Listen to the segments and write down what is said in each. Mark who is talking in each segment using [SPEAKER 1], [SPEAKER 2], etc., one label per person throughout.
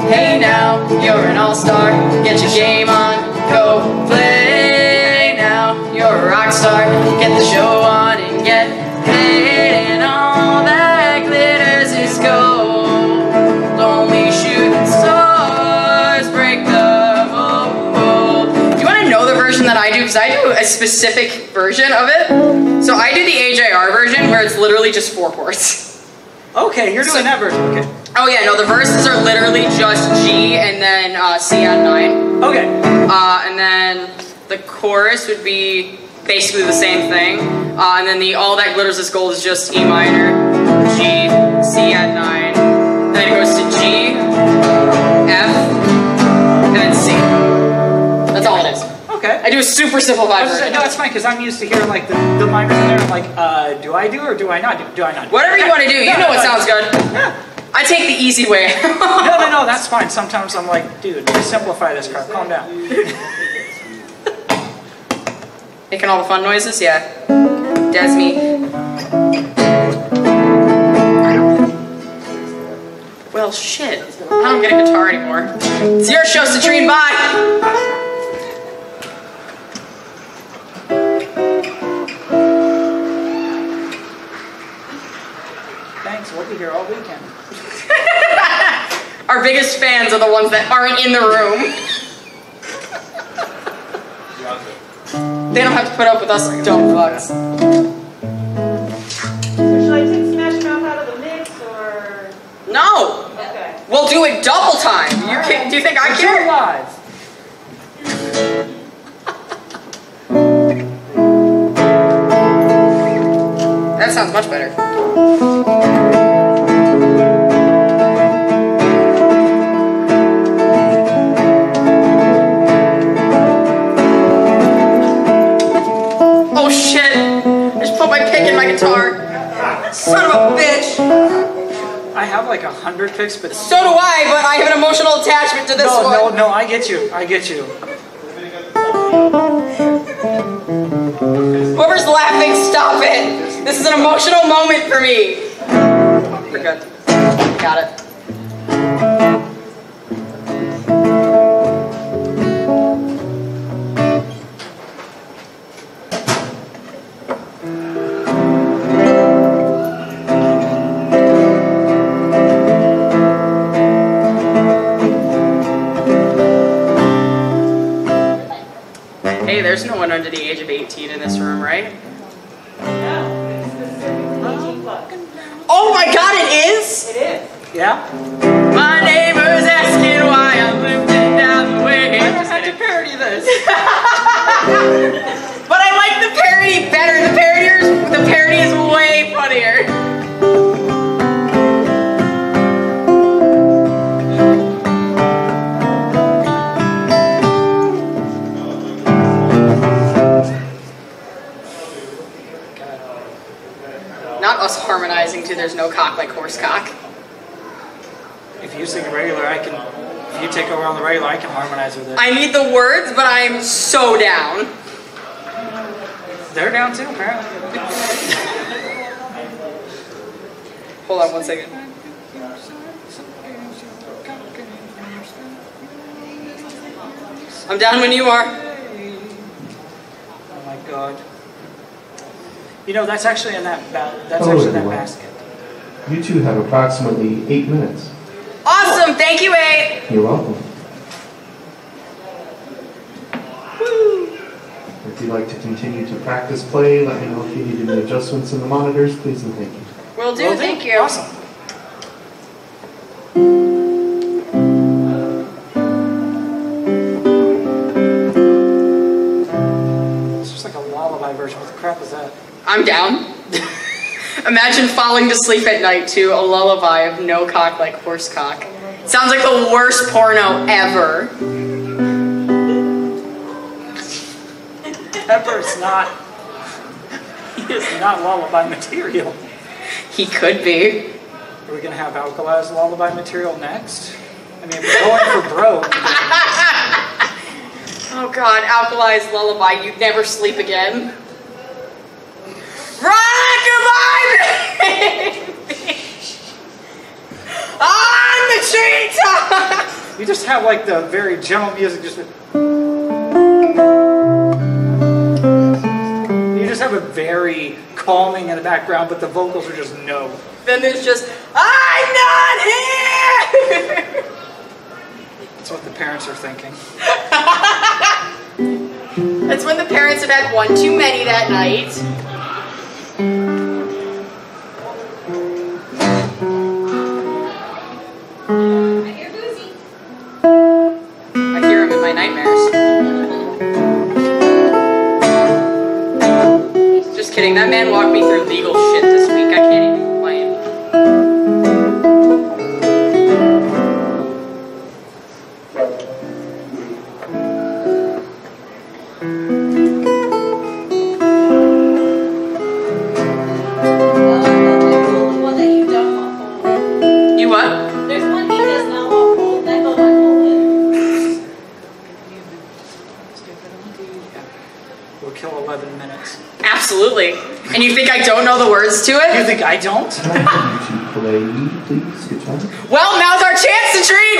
[SPEAKER 1] Hey now, you're an all-star. Get your game on, go play now. You're a rock star. Get the show on and get paid. And all that glitters is gold. Only shooting stars break the mold. Do you want to know the version that I do? Because I do a specific version of it. So I do the AJR version where it's literally just 4 chords.
[SPEAKER 2] Okay, you're doing that version. Okay.
[SPEAKER 1] Oh yeah, no, the verses are literally just G and then C add 9.
[SPEAKER 2] Okay.
[SPEAKER 1] And then the chorus would be basically the same thing. And then the All That Glitters is Gold is just E minor, G, C add 9. Then it goes to G, F, and then C. That's all it is.
[SPEAKER 2] Okay.
[SPEAKER 1] I do a super simplified version.
[SPEAKER 2] No, that's fine, because I'm used to hearing like the minors in there. I'm like, do I do or do I not do? Do I not do?
[SPEAKER 1] Whatever you want to do, you know what sounds good.
[SPEAKER 2] Yeah.
[SPEAKER 1] I take the easy way.
[SPEAKER 2] No, that's fine. Sometimes I'm like, dude, just simplify this crap. Calm down.
[SPEAKER 1] Making all the fun noises? Yeah. That's me. Well, shit. I don't get a guitar anymore. It's your show, Citrine. Bye!
[SPEAKER 2] Thanks, we'll be here all weekend.
[SPEAKER 1] Our biggest fans are the ones that aren't in the room. They don't have to put up with us dumb fucks.
[SPEAKER 3] Should I take Smash Mouth out of the mix, or...?
[SPEAKER 1] No!
[SPEAKER 3] Okay.
[SPEAKER 1] We'll do it double time. You can, do you think I care?
[SPEAKER 2] Live.
[SPEAKER 1] That sounds much better. Oh shit! I just put my pick in my guitar. Son of a bitch!
[SPEAKER 2] I have like 100 picks, but
[SPEAKER 1] So do I, but I have an emotional attachment to this one.
[SPEAKER 2] No, I get you. I get you.
[SPEAKER 1] Whoever's laughing, stop it! This is an emotional moment for me. We're good. Got it. Hey, there's no one under the age of 18 in this room, right? Oh my god, it is?
[SPEAKER 3] It is.
[SPEAKER 2] Yeah?
[SPEAKER 1] My neighbor's asking why I'm lifting down the way.
[SPEAKER 2] I just had to parody this.
[SPEAKER 1] But I like the parody better. The parody is way funnier. Not us harmonizing to There's No Cock Like Horse Cock.
[SPEAKER 2] If you sing regular, I can. If you take over on the regular, I can harmonize with it.
[SPEAKER 1] I need the words, but I'm so down.
[SPEAKER 2] They're down too, apparently.
[SPEAKER 1] Hold on 1 second. I'm down when you are.
[SPEAKER 2] Oh my god. You know, that's actually in that basket.
[SPEAKER 4] You two have approximately 8 minutes.
[SPEAKER 1] Awesome, thank you, 8.
[SPEAKER 4] You're welcome.
[SPEAKER 1] Woo.
[SPEAKER 4] If you'd like to continue to practice play, let me know if you need any adjustments in the monitors, please and thank you.
[SPEAKER 1] Will do, thank you.
[SPEAKER 2] Awesome. It's just like a lullaby version. What the crap is that?
[SPEAKER 1] I'm down. Imagine falling to sleep at night to a lullaby of No Cock Like Horse Cock. Sounds like the worst porno ever.
[SPEAKER 2] Pepper's not. He is not lullaby material.
[SPEAKER 1] He could be.
[SPEAKER 2] Are we gonna have Alkali's lullaby material next? I mean, if we're going for broke.
[SPEAKER 1] Oh god, Alkali's lullaby, you'd never sleep again. Rock-a-bye, baby! On the treetop!
[SPEAKER 2] just have like the very gentle music, just. You just have a very calming in the background, but the vocals are just no.
[SPEAKER 1] Then there's just, I'm not here!
[SPEAKER 2] That's what the parents are thinking.
[SPEAKER 1] That's when the parents have had one too many that night.
[SPEAKER 3] I hear Boozy.
[SPEAKER 1] I hear him in my nightmares. Just kidding, that man walked me through legal shit this week. I can't even complain.
[SPEAKER 3] The one that you don't want hold.
[SPEAKER 1] You what?
[SPEAKER 3] There's one he does not want hold. That go on hold it.
[SPEAKER 2] We'll kill 11 minutes.
[SPEAKER 1] Absolutely. And you think I don't know the words to
[SPEAKER 2] You
[SPEAKER 1] it?
[SPEAKER 2] think I don't?
[SPEAKER 4] Can I get you to play, please? Good job.
[SPEAKER 1] Well, now's our chance to treat!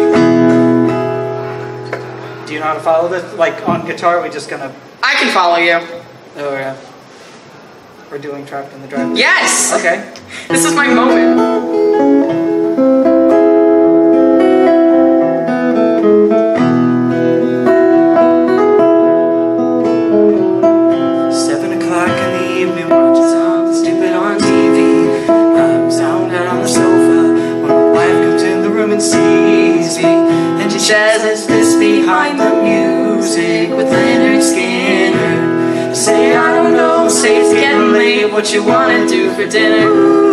[SPEAKER 2] Do you know how to follow this? Like on guitar, we just gonna.
[SPEAKER 1] I can follow you.
[SPEAKER 2] Oh yeah. We're doing Trapped in the Driveway.
[SPEAKER 1] Yes!
[SPEAKER 2] Okay.
[SPEAKER 1] This is my moment.
[SPEAKER 2] 7 o'clock in the evening, watching something stupid on TV. I'm zoned out on the sofa when my wife comes in the room and sees me. And she says, "Is this behind the music with Leonard Skinner?" I say, "I don't know, say it's getting late, what you wanna do for dinner?"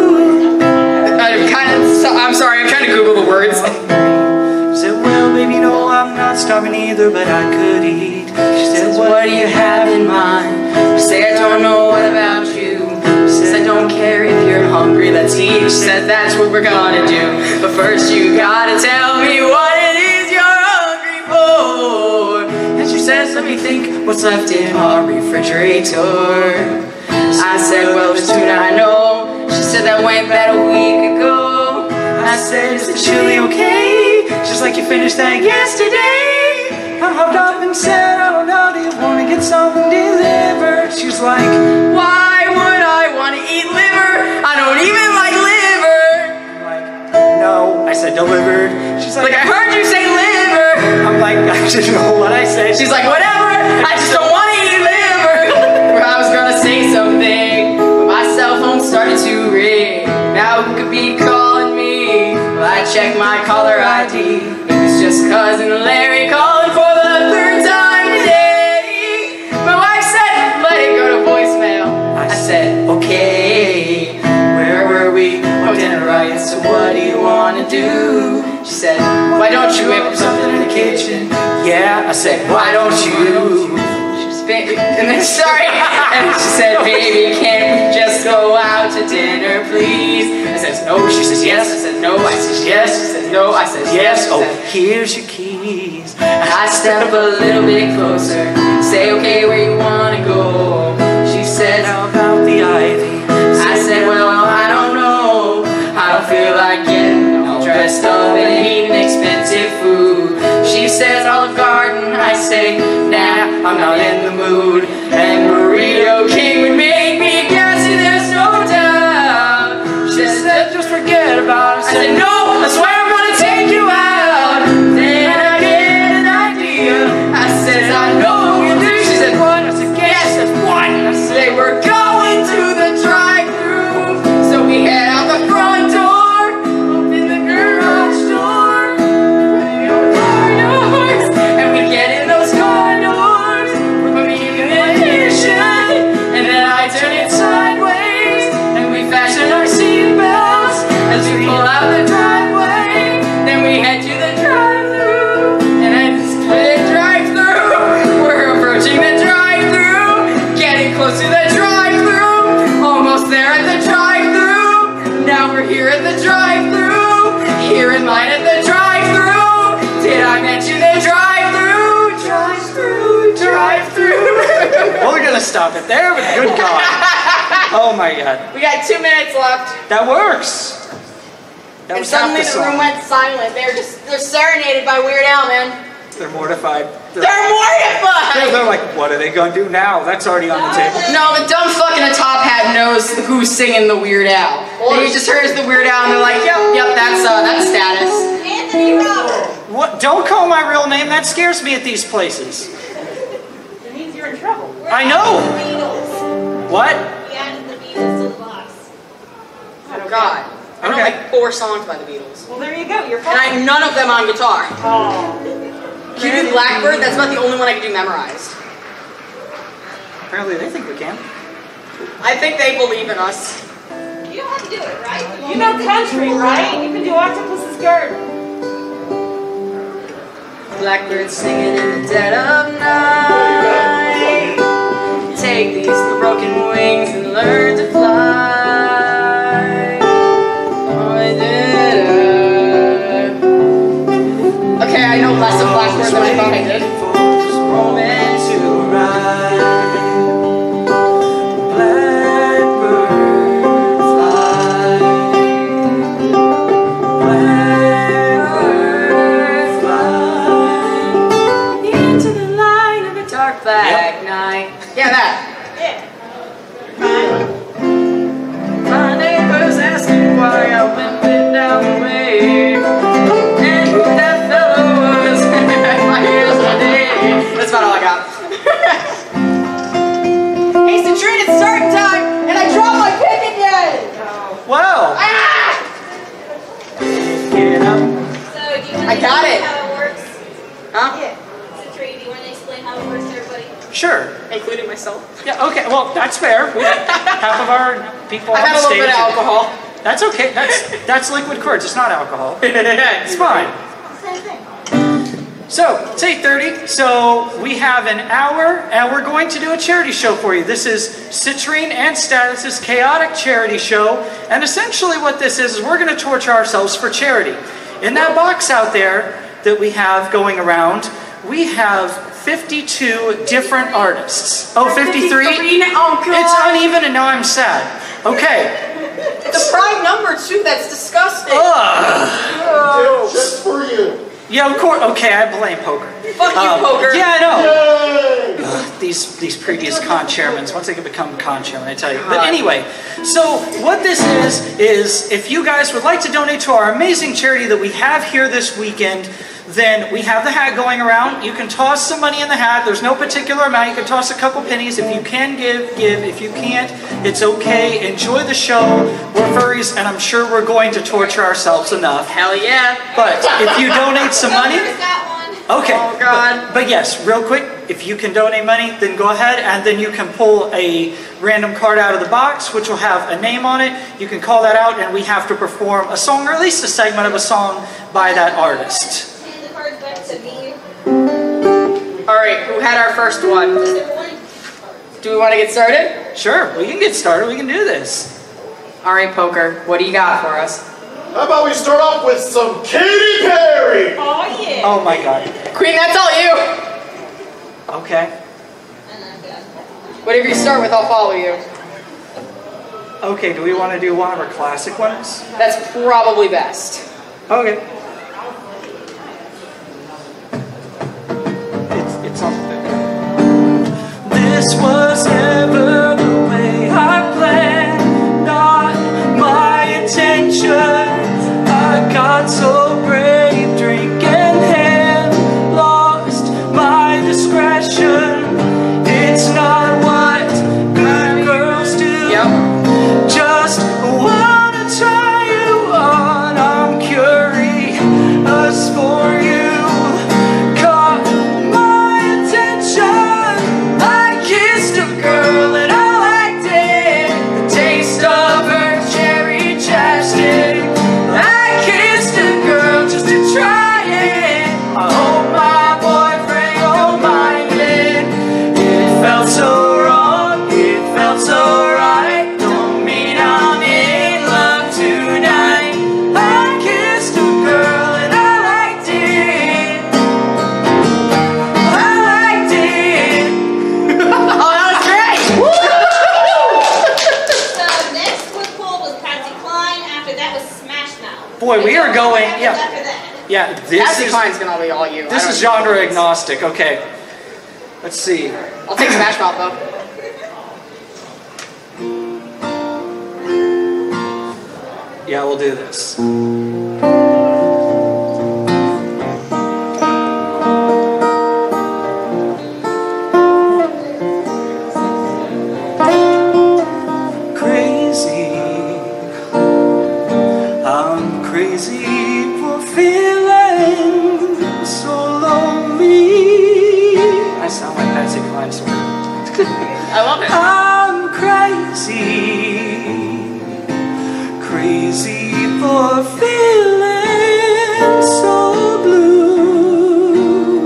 [SPEAKER 1] I'm sorry, I'm trying to Google the words.
[SPEAKER 2] I said, "Well, baby, no, I'm not starving either, but I could eat." She said, "What do you have in mind?"
[SPEAKER 1] I say, I don't know, what about you? She says, I don't care if you're hungry, let's eat. She said, that's what we're gonna do. But first you gotta tell me what it is you're hungry for. And she says, let me think, what's left in our refrigerator? I said, well, there's tuna, I know. She said, that went bad a week ago. I said, is the chili okay? Just like you finished that yesterday.
[SPEAKER 2] I hopped up and said, "Oh no, do you want to get something delivered?" She's like,
[SPEAKER 1] Why would I want to eat liver? I don't even like liver.
[SPEAKER 2] I'm like, "No," I said, "delivered." She's
[SPEAKER 1] Like, I heard you say liver.
[SPEAKER 2] I'm like, "I didn't know what I said."
[SPEAKER 1] She's like, whatever, I just don't want to eat liver. Where I was gonna say something, but my cell phone started to ring. Now who could be calling me? Well, I checked my caller ID. It was just cousin Larry calling for the 3rd time today. My wife said, let it go to voicemail. I said, okay. Where were we? Oh, dinner right. So what do you want to do? She said, why don't you whip up something in the kitchen?
[SPEAKER 2] Yeah, I said, "Why don't you?"
[SPEAKER 1] And then, sorry, and she said, baby, can't we just go out to dinner, please? I says, no, she says, yes, I said, no, I says, yes, she says, no, I says, yes,
[SPEAKER 2] Oh,
[SPEAKER 1] oh.
[SPEAKER 2] here's your keys.
[SPEAKER 1] I step up a little bit closer, say, okay, where you wanna go? She said,
[SPEAKER 2] How about the ivy?
[SPEAKER 1] I said, well, I don't know, I don't feel like getting all dressed up and eating expensive food. She says, Olive Garden, I say, nah, I'm not in the mood. And Burrito King would make me gassy, there's no doubt. She said, just forget about it. I said, no, that's why I'm gonna take you out. Then I get an idea. I said, I know you do. She said, what? I said, yes, that's what. I said, we're going to the drive-thru. So we head out the front door, open the garage door, and we get in those car doors. We're putting in the ignition, and then I turn it sideways, and we fasten our seatbelts as we pull out the driveway. Then we head to the drive-thru, and it's the drive-thru. We're approaching the drive-thru, getting close to the drive-thru, almost there at the drive-thru. Now we're here at the drive-thru, here in line at the drive-thru. Did I mention the drive-thru? Drive-thru, drive-thru.
[SPEAKER 2] Well, we're gonna stop it there, but good God. Oh my God.
[SPEAKER 1] We got 2 minutes left.
[SPEAKER 2] That works.
[SPEAKER 1] And suddenly the room went silent. They're serenaded by Weird Al, man.
[SPEAKER 2] They're mortified.
[SPEAKER 1] They're mortified!
[SPEAKER 2] They're like, what are they going to do now? That's already on the table.
[SPEAKER 1] No, the dumb fuck in a top hat knows who's singing the Weird Al. They just heard the Weird Al and they're like, yep, that's status.
[SPEAKER 3] Anthony Robert.
[SPEAKER 2] What? Don't call my real name. That scares me at these places.
[SPEAKER 3] It means you're in trouble.
[SPEAKER 2] I know.
[SPEAKER 3] Beatles.
[SPEAKER 2] What?
[SPEAKER 3] We added the Beatles to the box.
[SPEAKER 1] Oh God. I know
[SPEAKER 2] Okay.
[SPEAKER 1] like 4 songs by the Beatles.
[SPEAKER 3] Well, there you go. You're
[SPEAKER 1] And I have none of them on guitar.
[SPEAKER 3] Oh.
[SPEAKER 1] Can you do Blackbird? That's about the only one I can do memorized.
[SPEAKER 2] Apparently they think we can.
[SPEAKER 1] I think they believe in us.
[SPEAKER 3] You know how to do it, right? You know country, right? You can do Octopus's Garden.
[SPEAKER 1] Blackbird singing in the dead of night. Take these broken wings and learn to fly. Oh, I did. Okay, I know less of Blackbird than I thought I did.
[SPEAKER 2] Moment to ride. Blackbird fly. Blackbird fly.
[SPEAKER 1] Into the light of a dark black night. Yeah, that.
[SPEAKER 3] Yeah.
[SPEAKER 1] My neighbors asking why I went down the way. And who that fellow was. My ears are dead. That's about all I got. Hey, Citrine, it's starting time! And I dropped my pick again!
[SPEAKER 2] Wow.
[SPEAKER 1] Ah!
[SPEAKER 2] Get up.
[SPEAKER 3] So, do you want
[SPEAKER 1] I
[SPEAKER 3] to
[SPEAKER 1] got
[SPEAKER 3] explain
[SPEAKER 1] it.
[SPEAKER 3] how it works?
[SPEAKER 1] Huh?
[SPEAKER 3] Yeah. Citrine, do you want to explain how it works to everybody?
[SPEAKER 2] Sure.
[SPEAKER 1] Including myself.
[SPEAKER 2] Yeah, okay, well, that's fair. We have half of our people
[SPEAKER 1] I've
[SPEAKER 2] on
[SPEAKER 1] had
[SPEAKER 2] the
[SPEAKER 1] a little
[SPEAKER 2] stage.
[SPEAKER 1] bit of alcohol.
[SPEAKER 2] That's okay. That's liquid courage. It's not alcohol. It's fine.
[SPEAKER 3] Same thing.
[SPEAKER 2] So, it's 8:30, so we have an hour, and we're going to do a charity show for you. This is Citrine and Status's chaotic charity show, and essentially what this is we're going to torture ourselves for charity. In that box out there that we have going around, we have 52 different artists. Oh, 53?
[SPEAKER 1] Oh, God.
[SPEAKER 2] It's uneven, and now I'm sad. Okay.
[SPEAKER 1] It's a prime number, too. That's disgusting.
[SPEAKER 2] Ugh.
[SPEAKER 4] Just for you.
[SPEAKER 2] Yeah, of course. Okay, I blame poker.
[SPEAKER 1] Fuck you, poker.
[SPEAKER 2] Yeah, I know.
[SPEAKER 4] Yay!
[SPEAKER 2] These previous con chairmen, once they can become con chairman, I tell you. But anyway, so what this is if you guys would like to donate to our amazing charity that we have here this weekend, then we have the hat going around. You can toss some money in the hat. There's no particular amount. You can toss a couple pennies. If you can give, give. If you can't, it's okay. Enjoy the show. We're furries, and I'm sure we're going to torture ourselves enough.
[SPEAKER 1] Hell yeah.
[SPEAKER 2] But if you donate some money...
[SPEAKER 3] Whoever's got one.
[SPEAKER 2] Okay.
[SPEAKER 1] Oh, God.
[SPEAKER 2] But yes, real quick, if you can donate money, then go ahead, and then you can pull a random card out of the box, which will have a name on it. You can call that out, and we have to perform a song, or at least a segment of a song by that artist.
[SPEAKER 3] Hand the cards back to me.
[SPEAKER 1] All right, who had our first one?
[SPEAKER 3] Does everyone?
[SPEAKER 1] Do we want to get started?
[SPEAKER 2] Sure, we can get started. We can do this.
[SPEAKER 1] All right, Poker, what do you got for us?
[SPEAKER 4] How about we start off with some Katy Perry?
[SPEAKER 3] Oh, yeah.
[SPEAKER 2] Oh my God.
[SPEAKER 1] Queen, that's all you.
[SPEAKER 2] Okay.
[SPEAKER 1] Whatever you start with, I'll follow you.
[SPEAKER 2] Okay, do we want to do one of our classic ones?
[SPEAKER 1] That's probably best.
[SPEAKER 2] Okay. It's on. This was never the way I planned, not my intention. I got so brave, drinking hand, lost my discretion. It's not what good girls do.
[SPEAKER 1] Yep.
[SPEAKER 2] Just wanna try you on, I'm curious. boy, we are going. Yeah, yeah. This is
[SPEAKER 1] gonna be all you.
[SPEAKER 2] This is genre agnostic. Okay. Let's see.
[SPEAKER 1] I'll take Smash Mouth though.
[SPEAKER 2] Yeah, we'll do this.
[SPEAKER 5] Crazy for feeling so lonely.
[SPEAKER 2] I sound like Patsy Cline sort of.
[SPEAKER 1] I love it.
[SPEAKER 5] I'm crazy for feeling so blue.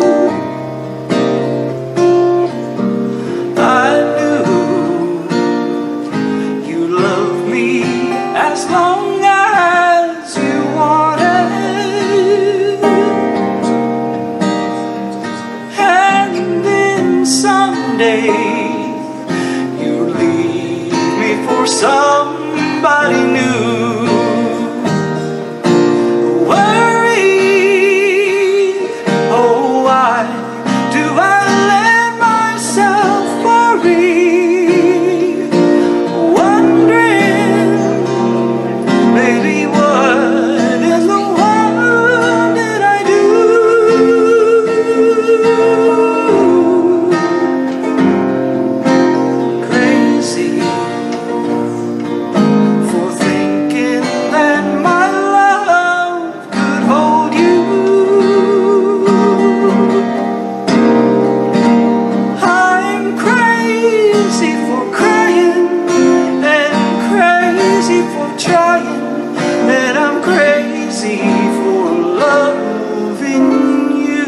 [SPEAKER 5] I knew you loved me as long as you wanted, and then someday you leave me for somebody new. Worry, oh why do I let myself worry? Wondering, baby, what in the world did I do? Crazy for thinking that my love could hold you. I'm crazy for crying and crazy for trying, and I'm crazy for loving you.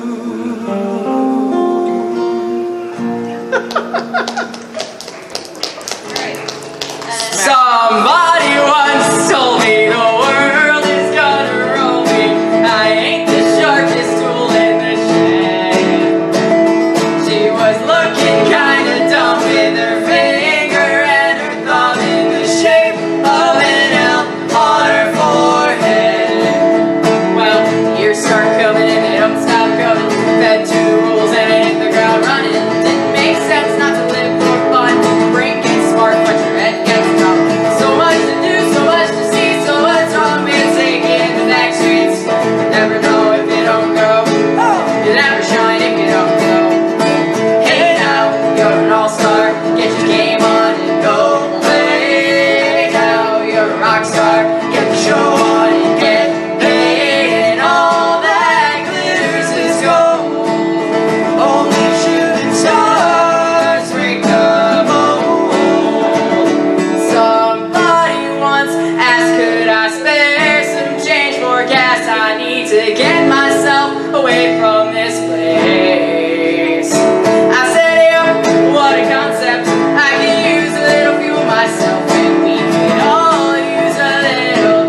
[SPEAKER 1] Somebody once told me the world is gonna roll me. I ain't the sharpest tool in the shed. She was looking kinda dumb with her finger and her thumb in the shape of an L on her forehead. Well, years start coming and they don't stop coming. Fed 2 rules and I hit the ground running. Didn't make sense not to live for fun. Brain gets smart, but your head gets dumb. So much to do, so much to see, so what's wrong with taking the back streets? You never know if you don't go. You never shine if you don't go. Hey now, you're an all-star. Get your game on and go play. Now you're a rock star. Get the show on and get paid. And all that glitters is gold. Only shooting stars break the mold. Somebody once asked, could I spare some change for gas? I need to get myself away from this place. I said, yeah, what a concept. I can use a little fuel myself, and we can all use a little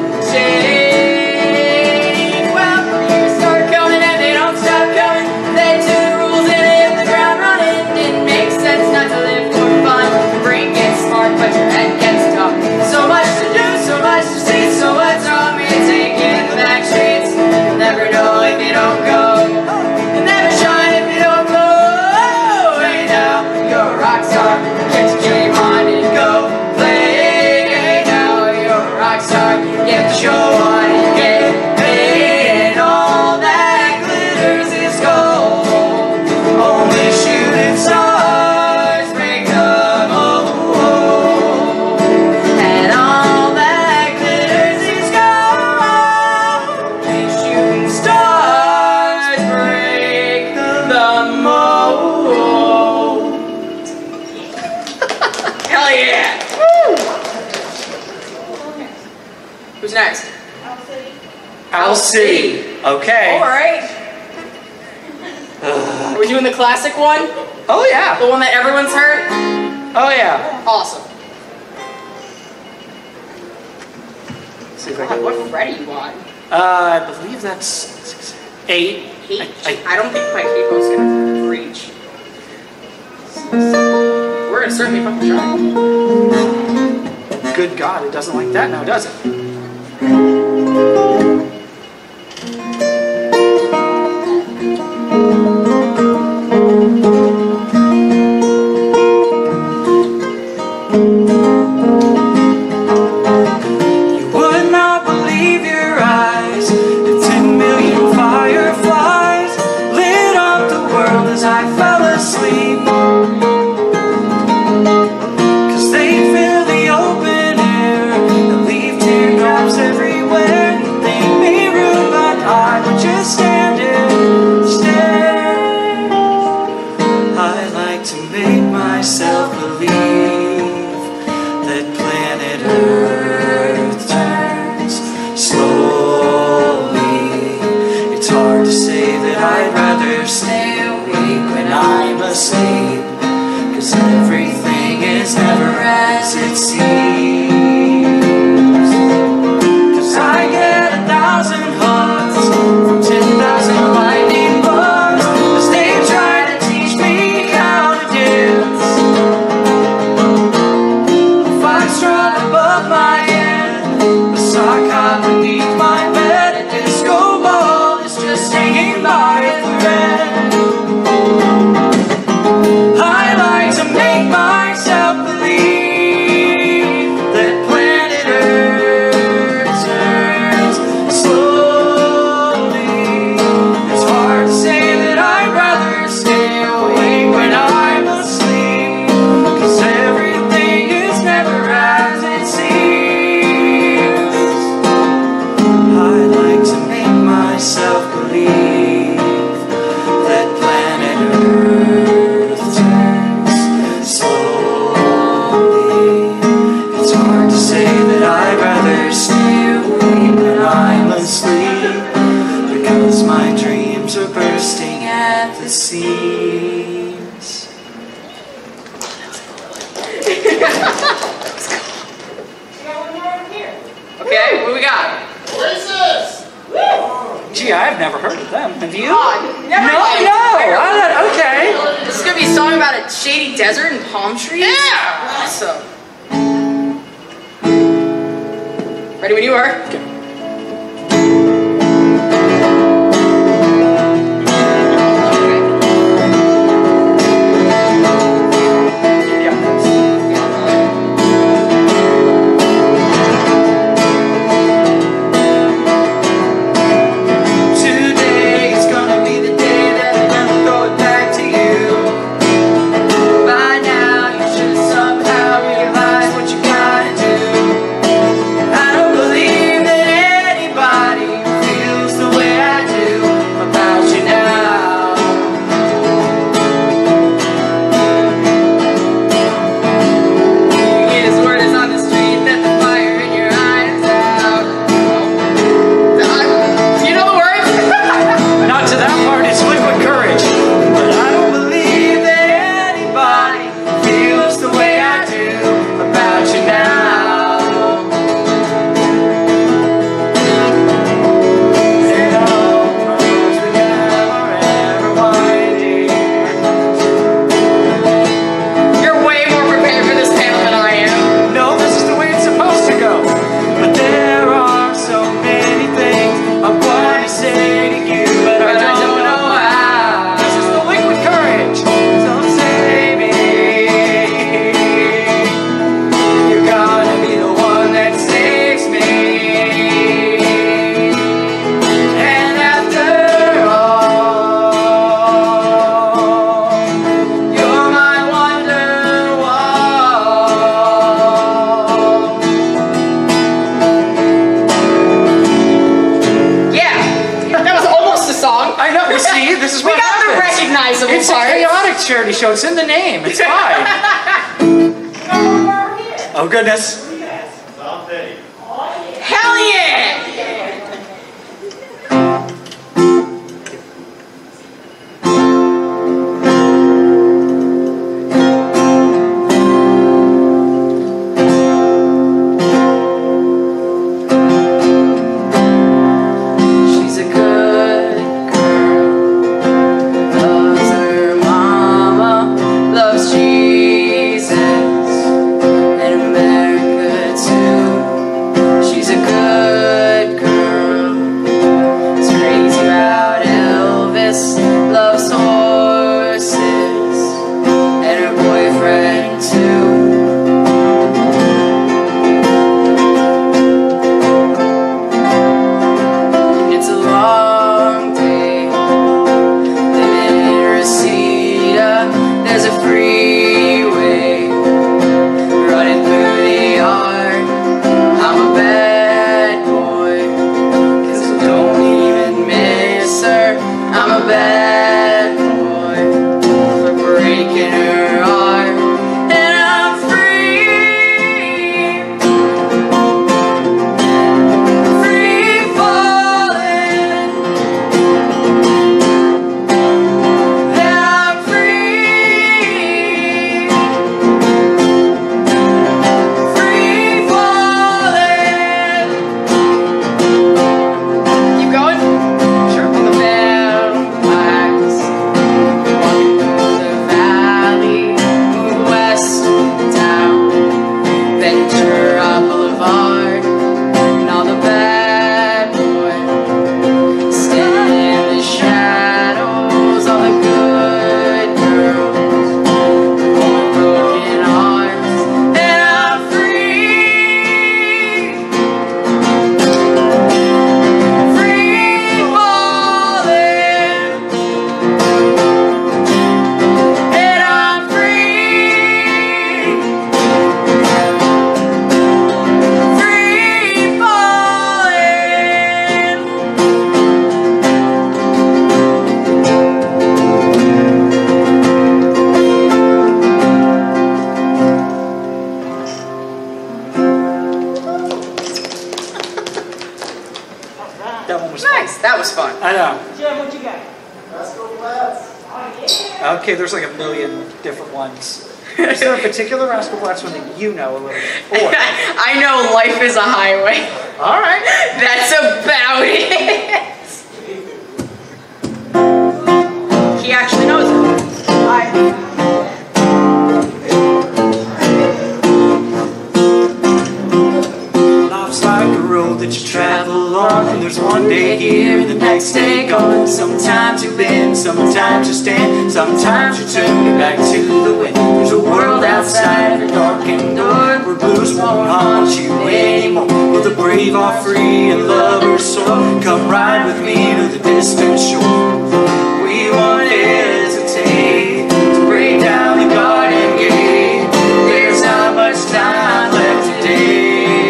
[SPEAKER 1] change. Well, years start coming and they don't stop coming. They 2 rules and they hit the ground running. Didn't make sense not to live for fun. Your brain gets smart, but your head gets dumb. So much to do, so much to see, so what's wrong with taking the back streets? You'll never know if you don't go. You'll never shine if you don't go. Hey now, you're a rock star. Get your game on and go play. Hey now, you're a rock star. Get the show on and get paid. And all that glitters is gold. Only shooting stars break the mold. And all that glitters is gold. Only shooting stars break the mold. Hell yeah! Woo! Who's next?
[SPEAKER 2] Owl City. Okay.
[SPEAKER 1] Alright. Are we doing the classic one?
[SPEAKER 2] Oh yeah.
[SPEAKER 1] The one that everyone's heard?
[SPEAKER 2] Oh yeah.
[SPEAKER 1] Awesome.
[SPEAKER 2] See if I
[SPEAKER 1] God,
[SPEAKER 2] can.
[SPEAKER 1] what fret are you on?
[SPEAKER 2] I believe that's 8.
[SPEAKER 1] I don't think my capo's gonna reach. We're gonna certainly fucking try.
[SPEAKER 2] Good God, it doesn't like that now, does it? I'd rather stay awake when I'm asleep, 'cause everything is never as it seems. 'Cause I get 1,000 hugs from 10,000 lightning bugs as they try to teach me how to dance. A foxtrot above my head, a sock hop beneath my bed, a disco ball is just hanging by a thread. I like to make myself believe that planet Earth turns slowly. It's hard to say that I'd rather stay awake when I'm asleep, 'cause everything is never as it seems. I like to make myself believe that planet Earth turns slowly. It's hard to say that I'd rather stay awake when I'm asleep, because my dreams are bursting at the seams.
[SPEAKER 1] Okay, what do we got?
[SPEAKER 2] Gee, I've never heard of them. Have you?
[SPEAKER 1] Never
[SPEAKER 2] No,
[SPEAKER 1] mind.
[SPEAKER 2] no. Okay.
[SPEAKER 1] This is gonna be a song about a shady desert and palm trees? Yeah! Awesome. Ready when you are. Okay.
[SPEAKER 2] Today's gonna be the day that I'm gonna throw it back to you. By now you should somehow realize what you gotta do. I don't believe that anybody feels the way I do about you now.
[SPEAKER 1] His word is on the street that the fire in your eye is out. Do you know the words?
[SPEAKER 2] Not to that part, it's liquid courage. But I don't believe that anybody feels the way I do about you now. And all the roads we have are ever winding.
[SPEAKER 1] You're way more prepared for this panel than I am.
[SPEAKER 2] No, this is the way it's supposed to go. But there are so many things I want to say to you, but I don't know how. This is the liquid courage. So save me. You're gonna be the one that saves me. And after all, you're my wonderwall.
[SPEAKER 1] Yeah, that was almost a song.
[SPEAKER 2] I know. You see, this is
[SPEAKER 1] We
[SPEAKER 2] what
[SPEAKER 1] got the
[SPEAKER 2] happens.
[SPEAKER 1] recognizable
[SPEAKER 2] It's a
[SPEAKER 1] part.
[SPEAKER 2] chaotic charity show. It's in the name. It's fine. Oh goodness.
[SPEAKER 1] Hell yeah!
[SPEAKER 2] She's a good girl, loves her mama, loves Jesus and America too. She's a good girl, is crazy about Elvis, loves horses and her boyfriend too. It's a long day living in Reseda. There's a freeway running through the yard. I'm a bad boy, 'cause I don't even miss her. I'm a bad boy for breaking her heart. And I'm free, free falling. Okay, there's like a million different ones. Is there a particular Rascal Flatts one that you know a little bit? Or?
[SPEAKER 1] I know Life is a Highway.
[SPEAKER 2] All right.
[SPEAKER 1] That's about it. He actually knows it.
[SPEAKER 2] Life's like a road that you travel on, and there's one day here and the next day gone. Sometimes you bend, sometimes you stand, sometimes you turn your back to the wind. There's a world outside the darkened door where blues won't haunt you anymore. But the brave are free and lovers soar. Come ride with me to the distant shore. We won't hesitate to break down the garden gate. There's not much time left today.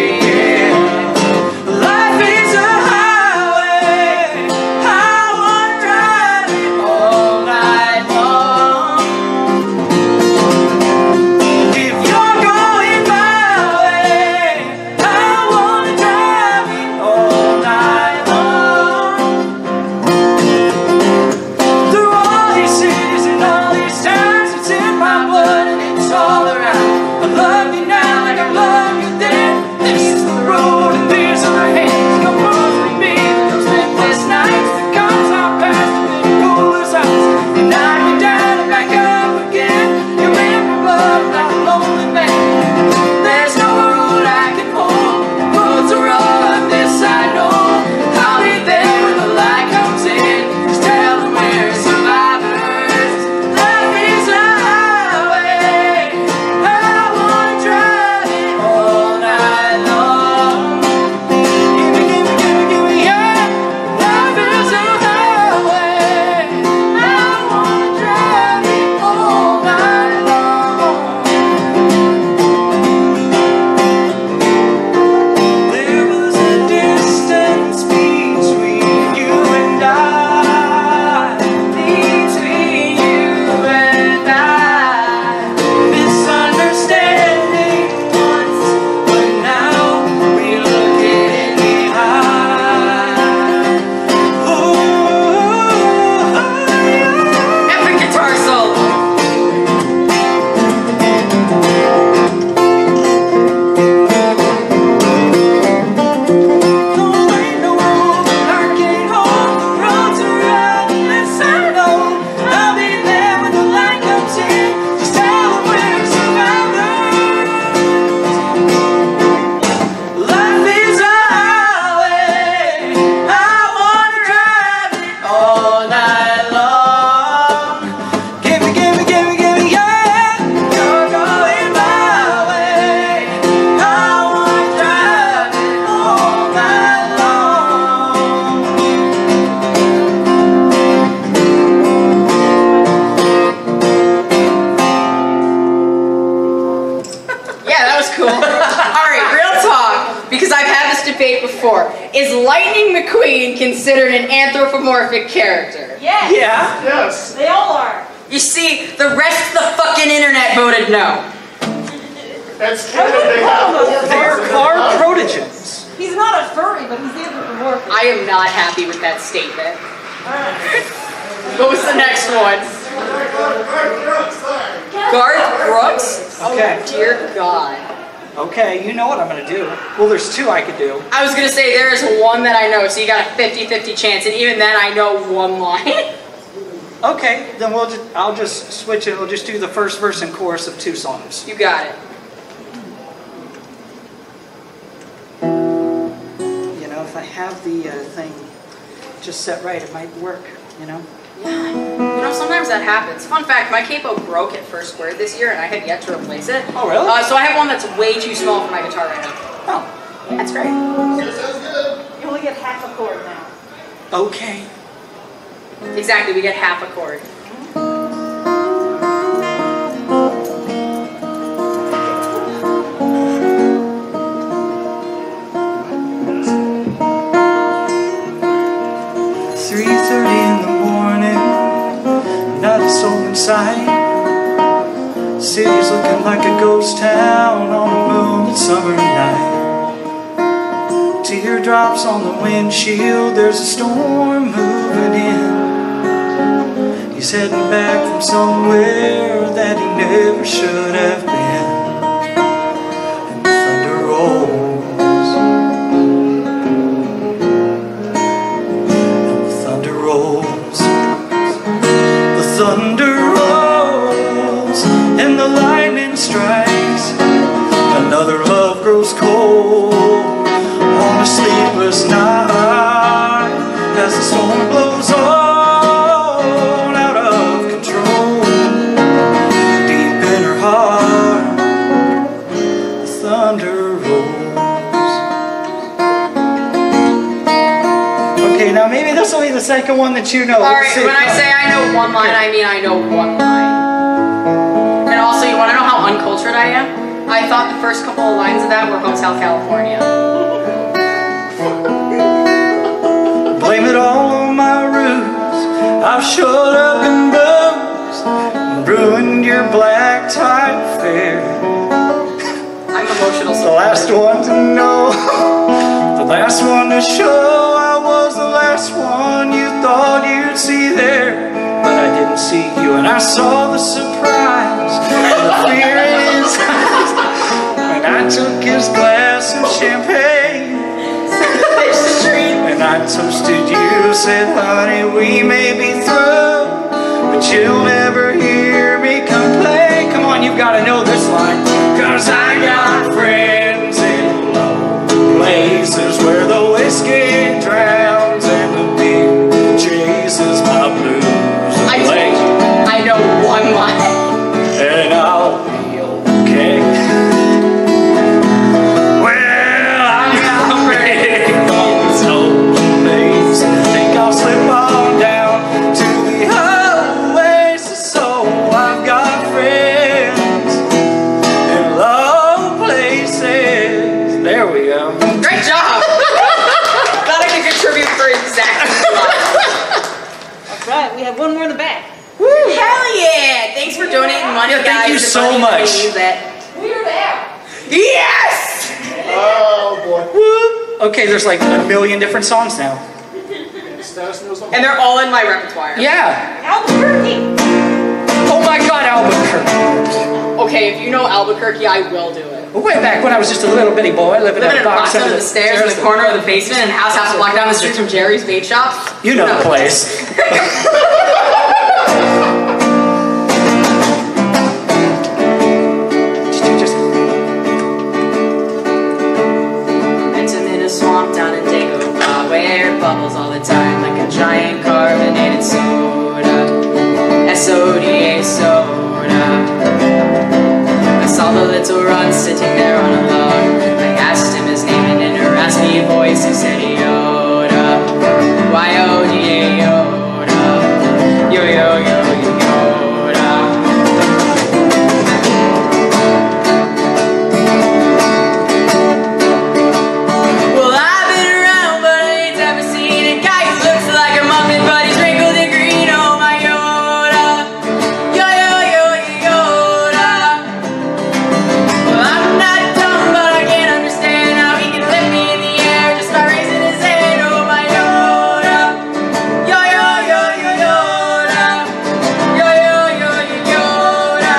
[SPEAKER 1] Is Lightning McQueen considered an anthropomorphic character?
[SPEAKER 3] Yes.
[SPEAKER 2] Yeah.
[SPEAKER 5] Yes.
[SPEAKER 3] They all are.
[SPEAKER 1] You see, the rest of the fucking internet voted no.
[SPEAKER 4] That's they have
[SPEAKER 2] There are protogens.
[SPEAKER 3] He's not a furry, but he's anthropomorphic.
[SPEAKER 1] I am not happy with that statement.
[SPEAKER 3] Alright.
[SPEAKER 1] What was the next one? Garth Brooks?
[SPEAKER 2] Okay.
[SPEAKER 1] Oh dear God.
[SPEAKER 2] Okay, you know what I'm going to do. Well, there's two I could do.
[SPEAKER 1] I was going to say there is one that I know, so you got a 50-50 chance, and even then I know one line.
[SPEAKER 2] Okay, then I'll just switch it. We'll just do the first verse and chorus of two songs.
[SPEAKER 1] You got it.
[SPEAKER 2] You know, if I have the thing just set right, it might work, you know?
[SPEAKER 1] Yeah. You know, sometimes that happens. Fun fact, my capo broke at first square this year, and I have yet to replace it.
[SPEAKER 2] Oh, really?
[SPEAKER 1] So I have one that's way too small for my guitar right now.
[SPEAKER 2] Oh.
[SPEAKER 1] Yeah, it's great.
[SPEAKER 3] You only get half a chord now.
[SPEAKER 2] Okay.
[SPEAKER 1] Exactly, we get half a chord.
[SPEAKER 2] Inside. City's looking like a ghost town on a moonlit summer night. Teardrops on the windshield, there's a storm moving in. You
[SPEAKER 5] He's heading back from somewhere that he never should have been. And the thunder rolls. And the thunder rolls. The thunder rolls. And the lightning strikes. Another love grows cold on a sleepless night as the storm blows on out of control. Deep in her heart, the thunder rolls. Okay, now maybe this will be the second one that you know.
[SPEAKER 1] Alright, when I say I know one line, I mean I know one line. And also, you want to know how uncultured I am? I thought the first couple of lines of that were Hotel California.
[SPEAKER 5] Blame it all on my ruse. I've showed up in booze and ruined your black tie affair.
[SPEAKER 1] I'm emotional.
[SPEAKER 5] The last one to know, the last one to show. I was the last one you thought you'd see there, but I didn't see you, and I saw the surprise and the fear in his eyes. And I took his glass of champagne and I toasted you, said, honey, we may be through, but you'll never hear me complain. Come on, you've got to know this line. 'Cause I got friends in low places where the whiskey drowns and the beer chases my blues away.
[SPEAKER 1] I know one line.
[SPEAKER 5] And I'll be okay. Well, I got friends on those think I'll slip on down to the oasis. So I've got friends in low places. There we go.
[SPEAKER 1] Great job! Thought I could contribute for exactly 2 lines.
[SPEAKER 3] That's right, we have one more in the back.
[SPEAKER 1] Woo! Hell yeah! Thanks for donating money,
[SPEAKER 5] Yeah,
[SPEAKER 1] guys.
[SPEAKER 5] thank you
[SPEAKER 1] The
[SPEAKER 5] so
[SPEAKER 1] money that
[SPEAKER 5] much.
[SPEAKER 1] we use it.
[SPEAKER 3] We're there.
[SPEAKER 1] Yes!
[SPEAKER 4] Oh boy.
[SPEAKER 5] Whoop. Okay, there's like a million different songs now.
[SPEAKER 1] And they're all in my repertoire.
[SPEAKER 5] Yeah.
[SPEAKER 3] Albuquerque.
[SPEAKER 5] Oh my God, Albuquerque.
[SPEAKER 1] Okay, if you know Albuquerque, I will do it.
[SPEAKER 5] Way back when I was just a little bitty boy living
[SPEAKER 1] Living
[SPEAKER 5] in a box
[SPEAKER 1] under the stairs in the corner of the basement and house a block down the street from Jerry's bait shop.
[SPEAKER 5] You know the place.
[SPEAKER 1] Met him in a swamp down in Dagobah where it bubbles all the time like a giant carbonated soda. S-O-D-A soda. I saw the little run sitting there on a log. I asked him his name and in a raspy voice he said Yoda. Y-O-D-A Yoda. Yo-yo-yo-yo-Yoda. Well, I've been around, but I ain't ever seen a guy who looks like a muffin, but he's wrinkled and green. Oh my Yoda. Yo-yo-yo-yo-Yoda. Well, I'm not dumb, but I can't understand how he can lift me in the air just by raising his hand. Oh my Yoda. Yo-yo-yo-yo-Yoda. Yo-yo-yo-yo-Yoda.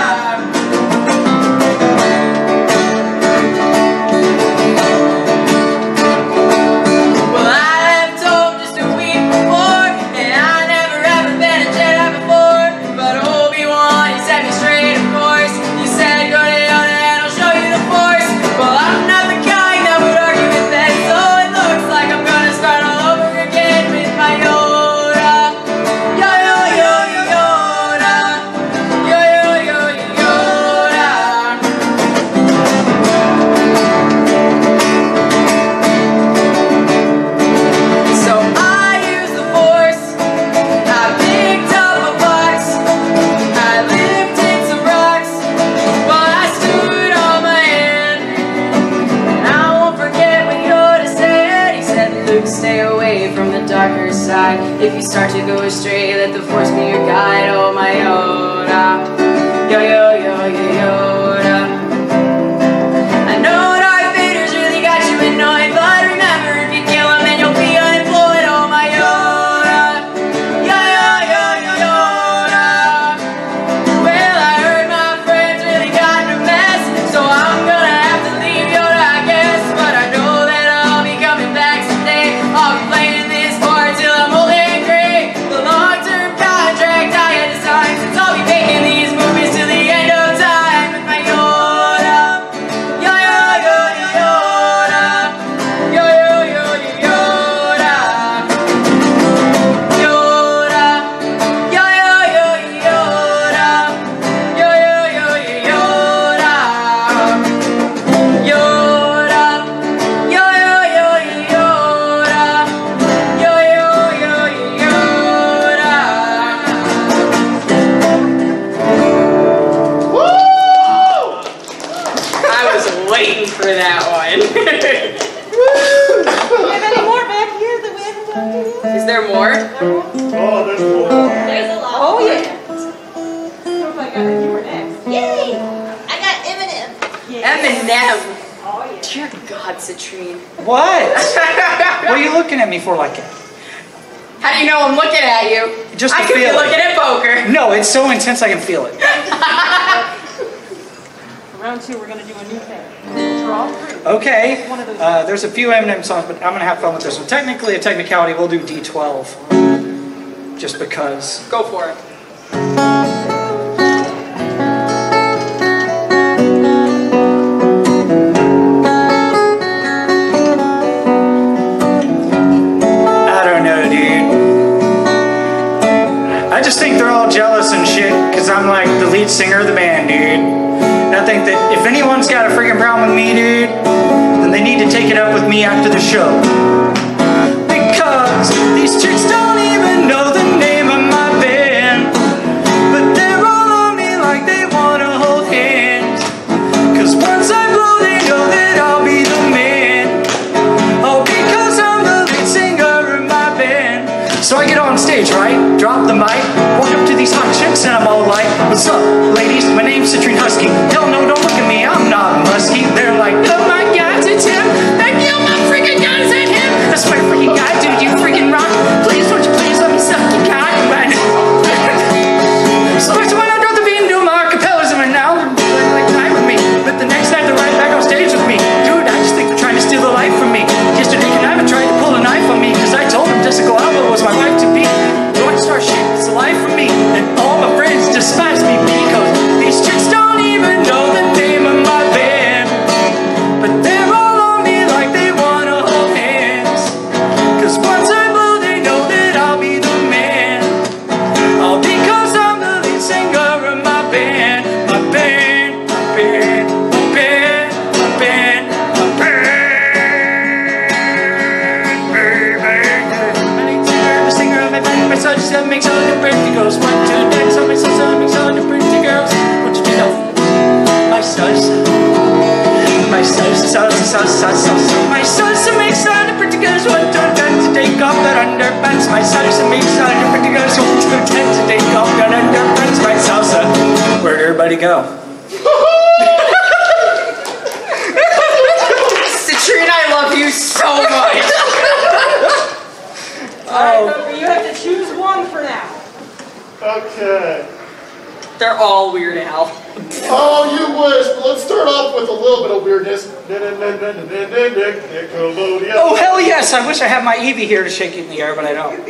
[SPEAKER 1] Well, I left home just a week before, and I never ever been a Jedi before. But Obi-Wan, he set me straight, of course. He said, go to Yoda and I'll show you the Force. Well, I'm not the kind that would argue with that, so it looks like I'm gonna start all over again with my Yoda. Yo-yo-yo-yo-Yoda. Yo-yo-yo-yo-Yoda. So I used the Force. I picked up a box. I lifted some rocks while I stood on my hand. And I won't forget what Yoda said. He said, Luke, stay away from the darker side. If you start to go astray, let the Force be your guide. Oh my Yoda. Yo-yo-yo-yo-Yoda. I know Darth Vader's really got you annoyed, but remember, if you kill him, then you'll be unemployed. Oh my Yoda. Yo-yo-yo-yo-Yoda. God, Citrine.
[SPEAKER 5] What? What are you looking at me for like that?
[SPEAKER 1] How do you know I'm looking at you?
[SPEAKER 5] Just to
[SPEAKER 1] I could be
[SPEAKER 5] feel it.
[SPEAKER 1] looking at poker.
[SPEAKER 5] No, it's so intense I can feel it.
[SPEAKER 3] Round 2, we're going to do a new thing. Draw 3.
[SPEAKER 5] Okay.
[SPEAKER 3] One of those.
[SPEAKER 5] There's a few Eminem songs, but I'm going to have fun with this one. Technically, a technicality, we'll do D12. Just because.
[SPEAKER 1] Go for it.
[SPEAKER 5] I just think they're all jealous and shit because I'm like the lead singer of the band, dude. And I think that if anyone's got a freaking problem with me, dude, then they need to take it up with me after the show. Because these chicks don't even know the name of my band, but they're all on me like they want to hold hands. Because once I blow, they know that I'll be the man. Oh, because I'm the lead singer of my band. So I get on stage, right? Drop the mic, walk up to these hot chicks, and I'm all like, what's up, ladies? My name's Citrine Husky. Hell no, don't look at me, I'm not musky. They're like, oh my god, it's him. Thank you, my freaking god, is it him? I swear freaking god, dude, you freaking rock. Please, won't you please let me suck your cock? Especially when I drop the beat and do my acapellas, and now they're like night with me. But the next night they're right back on stage with me. Dude, I just think they're trying to steal the life from me. Yesterday, Kniva tried to pull a knife on me because I told him Jessica Alba was my wife to be. Star shit, it's a life for me, and all my friends despise me because these chicks don't even know the name of my band, but they're all on me like they wanna hold hands. Cause once I blow, they know that I'll be the man. All because I'm the lead singer of my band, my band, my band, my band, my band, my band, the singer of my band. My son just makes all the pretty girls. 1, 2, dance on my salsa, makes all the pretty girls. What you know? My salsa, my salsa, salsa, salsa, salsa. My salsa makes all the pretty girls want to dance to take off their underpants. My salsa makes all the pretty girls want to dance to take off their underpants. My salsa. Where'd everybody go?
[SPEAKER 1] Citrine, I love you so much.
[SPEAKER 3] Alright, you have to choose one for now.
[SPEAKER 4] Okay.
[SPEAKER 1] They're all Weird Al.
[SPEAKER 4] Oh, you wish. But let's start off with a little bit of weirdness. Nickelodeon.
[SPEAKER 5] Oh, hell yes! I wish I had my Evie here to shake it in the air, but I don't.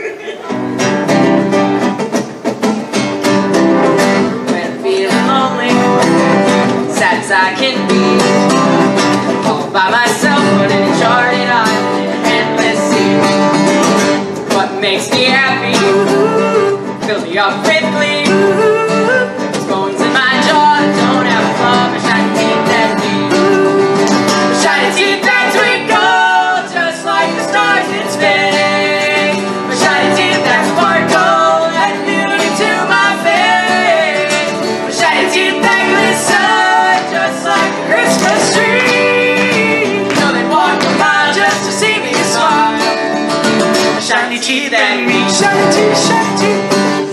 [SPEAKER 1] When I'm feeling lonely, sad as I can be, all by myself on an uncharted island in an endless sea. What makes me happy fills me up with glee. Those bones in my jaw don't have a club, but shiny teeth that bleed. Shiny teeth that twinkle just like the stars in space. But shiny teeth that sparkle that beauty to my face. But shiny teeth that glisten just like a Christmas tree. You know they'd walk a mile just to see me smile. Shiny teeth and me, shiny teeth, shiny teeth.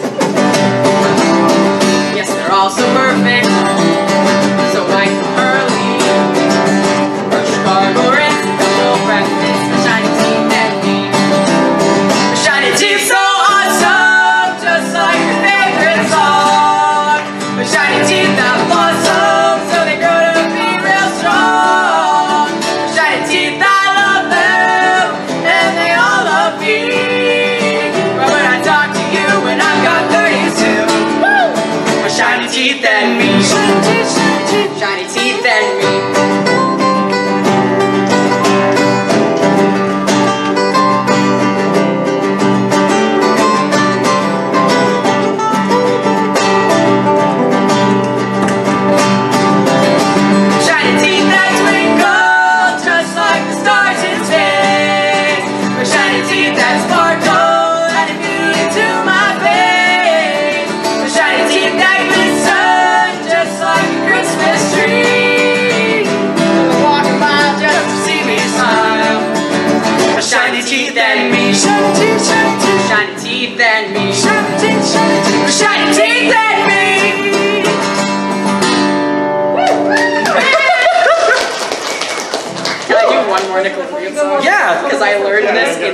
[SPEAKER 1] Yes, they're all so perfect, so white and pearly. Brush, gargle, rinse, double breakfast. My shiny teeth and me. My shiny teeth so awesome, just like your favorite song. My shiny teeth that blossom, so they grow to be real strong. My shiny teeth, I love them, and they all love me. But when I talk to you,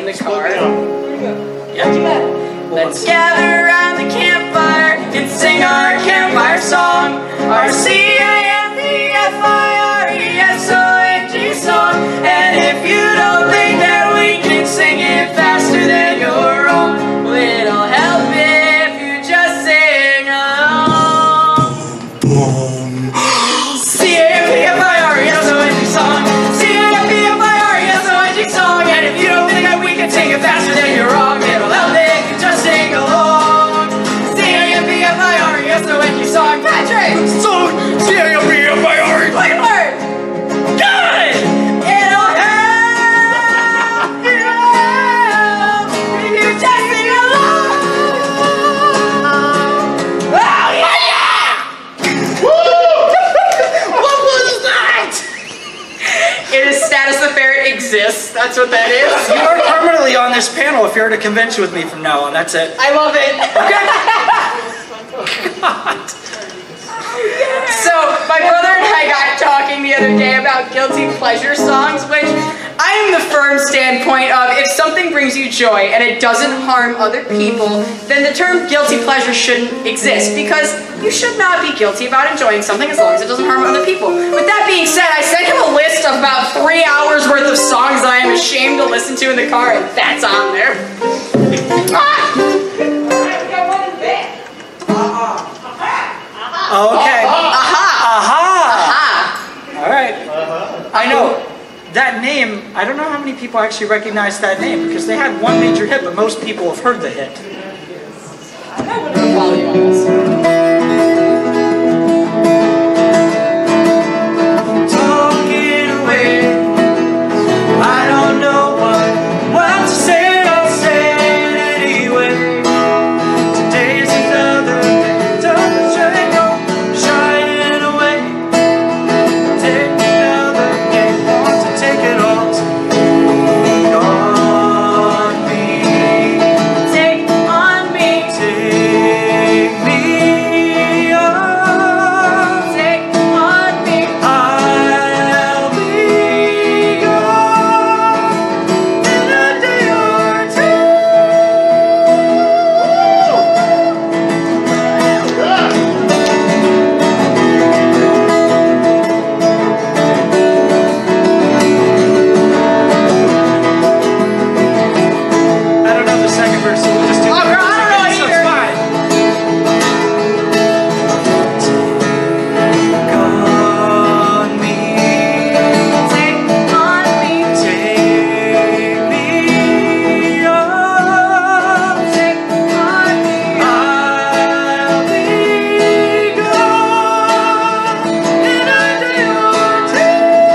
[SPEAKER 1] the car.
[SPEAKER 5] Yeah.
[SPEAKER 1] Let's gather around the campfire and sing our campfire song. Our CAMPFIRESONG song. And if you don't think that we can sing it faster, then you're wrong. Well, it'll help if you just sing along. CAMPFIRESONG song. CAMPFIRESONG song. And if you don't think that we can sing it faster, then you're wrong. It'll help if you just sing along. CAMPFIRESONG song. Patrick!
[SPEAKER 5] So, CAMPFIRE.
[SPEAKER 1] Play it hard! Good! It'll help if you just sing along. Oh yeah! What was that? It is Status the Ferret exists. That's what that is.
[SPEAKER 5] You are permanently on this panel if you're at a convention with me from now on. That's it.
[SPEAKER 1] I love it.
[SPEAKER 5] God.
[SPEAKER 1] So, my brother and I got talking the other day about guilty pleasure songs, which I am the firm standpoint of if something brings you joy and it doesn't harm other people, then the term guilty pleasure shouldn't exist, because you should not be guilty about enjoying something as long as it doesn't harm other people. With that being said, I sent him a list of about 3 hours worth of songs that I am ashamed to listen to in the car, and that's on there.
[SPEAKER 5] Okay.
[SPEAKER 1] Aha!
[SPEAKER 5] All right. I know. That name, I don't know how many people actually recognize that name, because they had one major hit, but most people have heard the hit.
[SPEAKER 2] Talking away, I don't know what to say, I'll say it anyway. Today's another day, don't shine shining away. Take another day, want to take it all. Take on me.
[SPEAKER 1] Take on me.
[SPEAKER 2] Take me on.
[SPEAKER 1] Take on me.
[SPEAKER 2] I'll be gone in a day or two. I don't know the second verse, so we'll just do the
[SPEAKER 1] Oh, girl,
[SPEAKER 2] first
[SPEAKER 1] I don't know
[SPEAKER 2] again, so
[SPEAKER 1] either.
[SPEAKER 2] it's fine. Take on me.
[SPEAKER 1] Take on me.
[SPEAKER 2] Take me on.
[SPEAKER 1] Take on me.
[SPEAKER 2] I'll be gone in a day or two.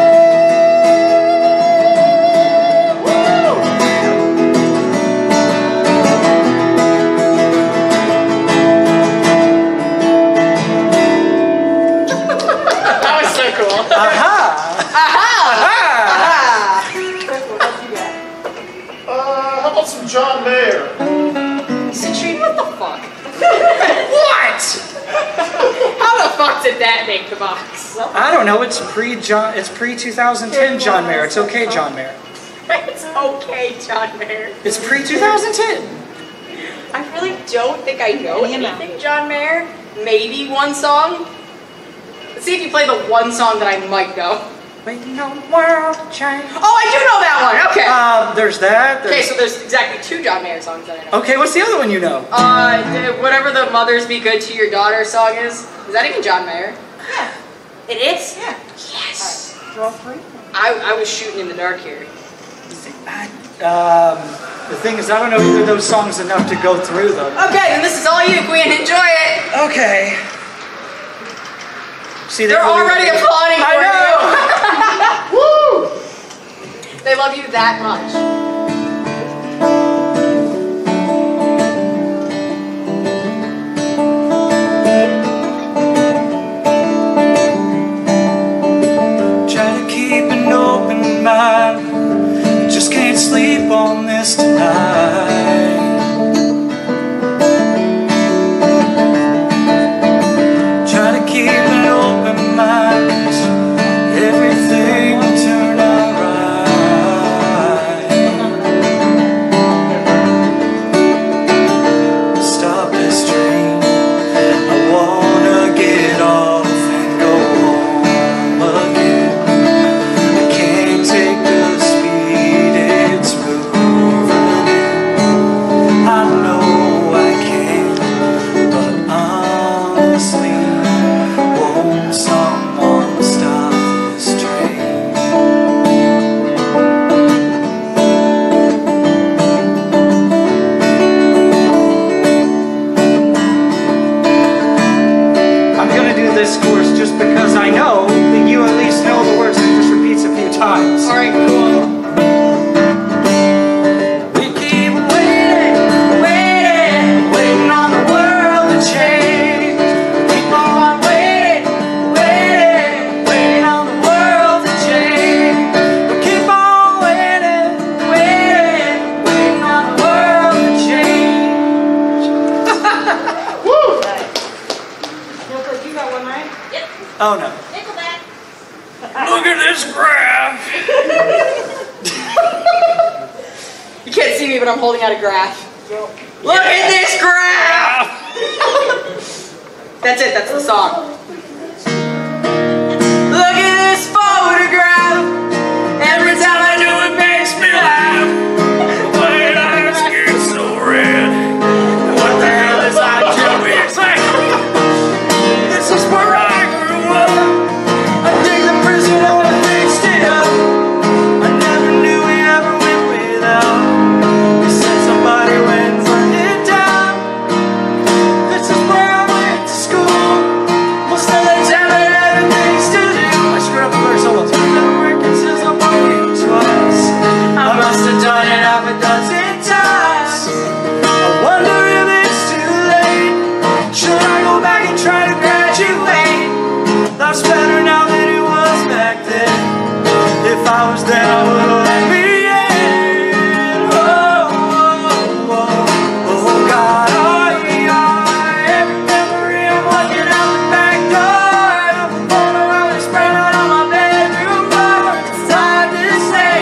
[SPEAKER 1] That was so cool.
[SPEAKER 5] Aha!
[SPEAKER 1] Aha!
[SPEAKER 4] How about some John Mayer?
[SPEAKER 1] Citrine, what the fuck?
[SPEAKER 5] What?
[SPEAKER 1] How the fuck did that make the box?
[SPEAKER 5] I don't know. It's pre-2010 John Mayer. It's okay, John Mayer.
[SPEAKER 1] It's okay, John Mayer.
[SPEAKER 5] It's pre-2010.
[SPEAKER 1] I really don't think I know anything John Mayer. Maybe one song. Let's see if you play the one song that I might know.
[SPEAKER 5] Waiting on the world to change.
[SPEAKER 1] Oh, I do know that one. Okay.
[SPEAKER 5] There's that.
[SPEAKER 1] Okay, so there's exactly 2 John Mayer songs that I know.
[SPEAKER 5] Okay, what's the other one you know?
[SPEAKER 1] Whatever the Mothers Be Good to Your Daughter song is that even John Mayer?
[SPEAKER 3] Yeah.
[SPEAKER 1] It is?
[SPEAKER 3] Yeah.
[SPEAKER 1] Yes.
[SPEAKER 3] Draw 3.
[SPEAKER 1] I was shooting in the dark here.
[SPEAKER 5] The thing is, I don't know either of those songs enough to go through them.
[SPEAKER 1] Okay, then this is all you, Queen. Enjoy it.
[SPEAKER 5] Okay. See,
[SPEAKER 1] They're already applauding for
[SPEAKER 5] I
[SPEAKER 1] you. Woo! They love you that much.
[SPEAKER 2] Try to keep an open mind. Just can't sleep on this tonight. Try to keep an open mind, 'cause everything will turn out right.
[SPEAKER 5] this course just because I know that you at least know the words and it just repeats a few times.
[SPEAKER 1] All right, cool.
[SPEAKER 5] We keep waiting, waiting, waiting on the world to change. Keep on waiting, waiting, waiting on the world to change. We keep on waiting, waiting, waiting on the world to change.
[SPEAKER 1] Woo!
[SPEAKER 3] You got one, right? Yep.
[SPEAKER 5] Oh no.
[SPEAKER 3] Nickelback.
[SPEAKER 5] Look at this graph.
[SPEAKER 1] You can't see me, but I'm holding out a graph. Look at this graph! That's it, that's the song. Look at this photograph. Every time I do it makes me laugh.
[SPEAKER 5] Why did I get so red? What the hell is I doing? Exactly. This is where I grew up. I dig the prison and I fixed it up. I never knew we ever went without. We said somebody went and burned it down. This is where I went to school. Most of the time I had things to do. I screwed up the verse almost. Remember it says I'm working twice. I must have done it half a dozen times. I wonder if it's too late. Should I go back and try to graduate? Life's better now than it was back then. If I was there, I would have let me in. Oh, oh, oh, oh, God, every memory I'm looking out the back door. I'm a Polaroid spread out on my bedroom floor. It's time to say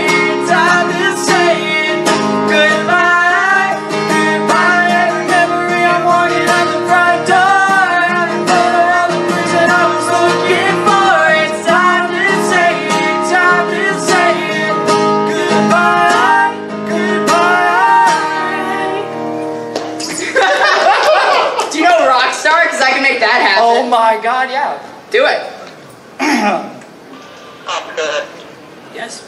[SPEAKER 5] it, goodbye, goodbye. Every memory I'm walking out the front door. I'm a photo of the person I was looking for. It's time to say it, goodbye, goodbye.
[SPEAKER 1] Do you know Rockstar? Because I can make that happen.
[SPEAKER 5] Oh my God, yeah.
[SPEAKER 1] Do it.
[SPEAKER 5] Yes.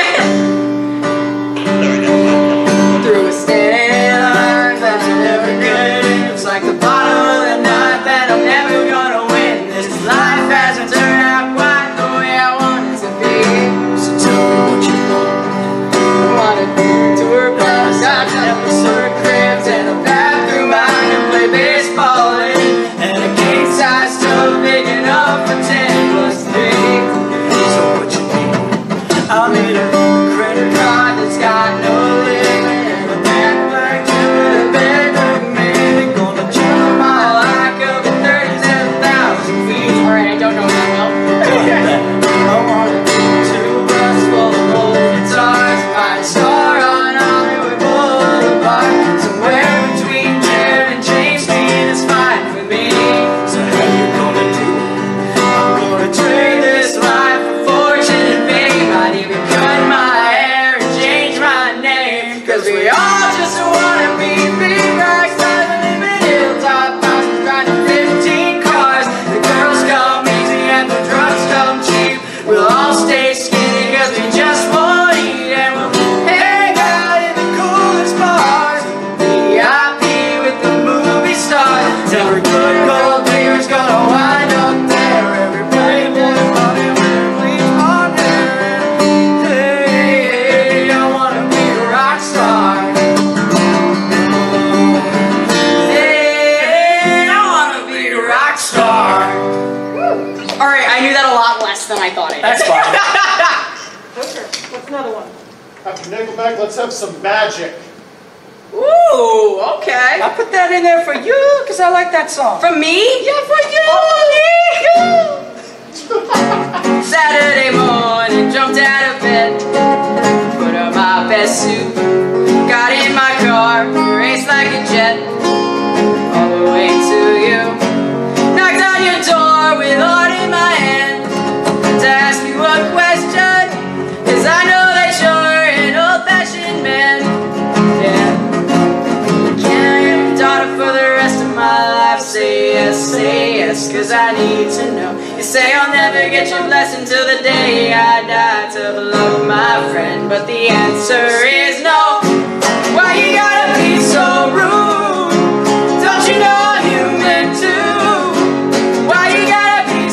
[SPEAKER 1] Through a standing line that's never good. It's like the bottom of the night that I'm never gonna win. This life hasn't turned out quite the way I want it to be.
[SPEAKER 5] So tell me what you want.
[SPEAKER 1] I want a tour bus, episode of Cribs, and a bathroom I can play baseball in, and a king-size tub big enough for 10 plus 3.
[SPEAKER 5] So what you need? I'll need a credit
[SPEAKER 1] God that's got no limit, and a backpack to the bedroom, maybe gonna jump my like up at 37,000 feet. Alright, I don't know that well. I want a tour bus full of old guitars, find a star on Hollywood Boulevard, somewhere between Jared and James Street is fine for me.
[SPEAKER 5] So how you gonna do it?
[SPEAKER 1] I'm gonna trade this life for fortune and fame. I'd even cut my hair and change my name, 'cause we all just wanna be big rock stars and live in hilltop houses, driving 15 cars. The girls come easy and the drugs come cheap. We'll all stay skinny 'cause we just won't eat, and we'll hang out in the coolest bars, VIP with the movie stars. Every good gold digger's gonna wind up there. Every playboy money with bleach blonde hair. Hey, I wanna be a rock star. Hey, I wanna be a rock star. Alright, I knew that a lot less than I thought I did.
[SPEAKER 5] That's fine.
[SPEAKER 3] Okay. What's another one?
[SPEAKER 4] After Nickelback, let's have some magic.
[SPEAKER 1] Ooh, okay.
[SPEAKER 5] I put that in there for you because I like that song.
[SPEAKER 1] From me? Yeah, for you. Saturday morning, jumped out of bed, put on my best suit, got in my car, raced like a jet, all the way to you. Knocked on your door with heart in my hand to ask you a question, 'cause I know that you're an old-fashioned man. Yeah. Can I have your daughter for the rest of my life? Say yes, 'cause I need to know. You say I'll never get your blessing till the day I die to love my friend, but the answer is no. Why you gotta be so rude? Don't you know you meant to? Why you gotta be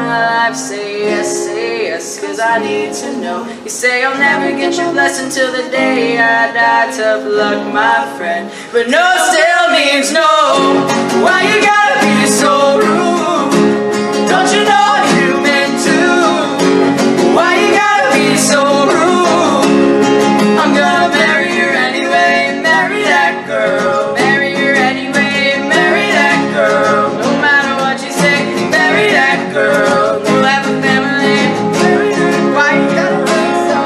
[SPEAKER 1] my life. Say yes, cause I need to know. You say I'll never get your blessing till the day I die. Tough luck, my friend, but no still means no. Why you gotta be so rude? Don't you know I'm human too? Why you gotta be so rude? I'm gonna marry her anyway, marry that girl. Marry her anyway, marry that girl. No matter what you say, marry that girl. We'll have a family, marry her. Why you gotta be so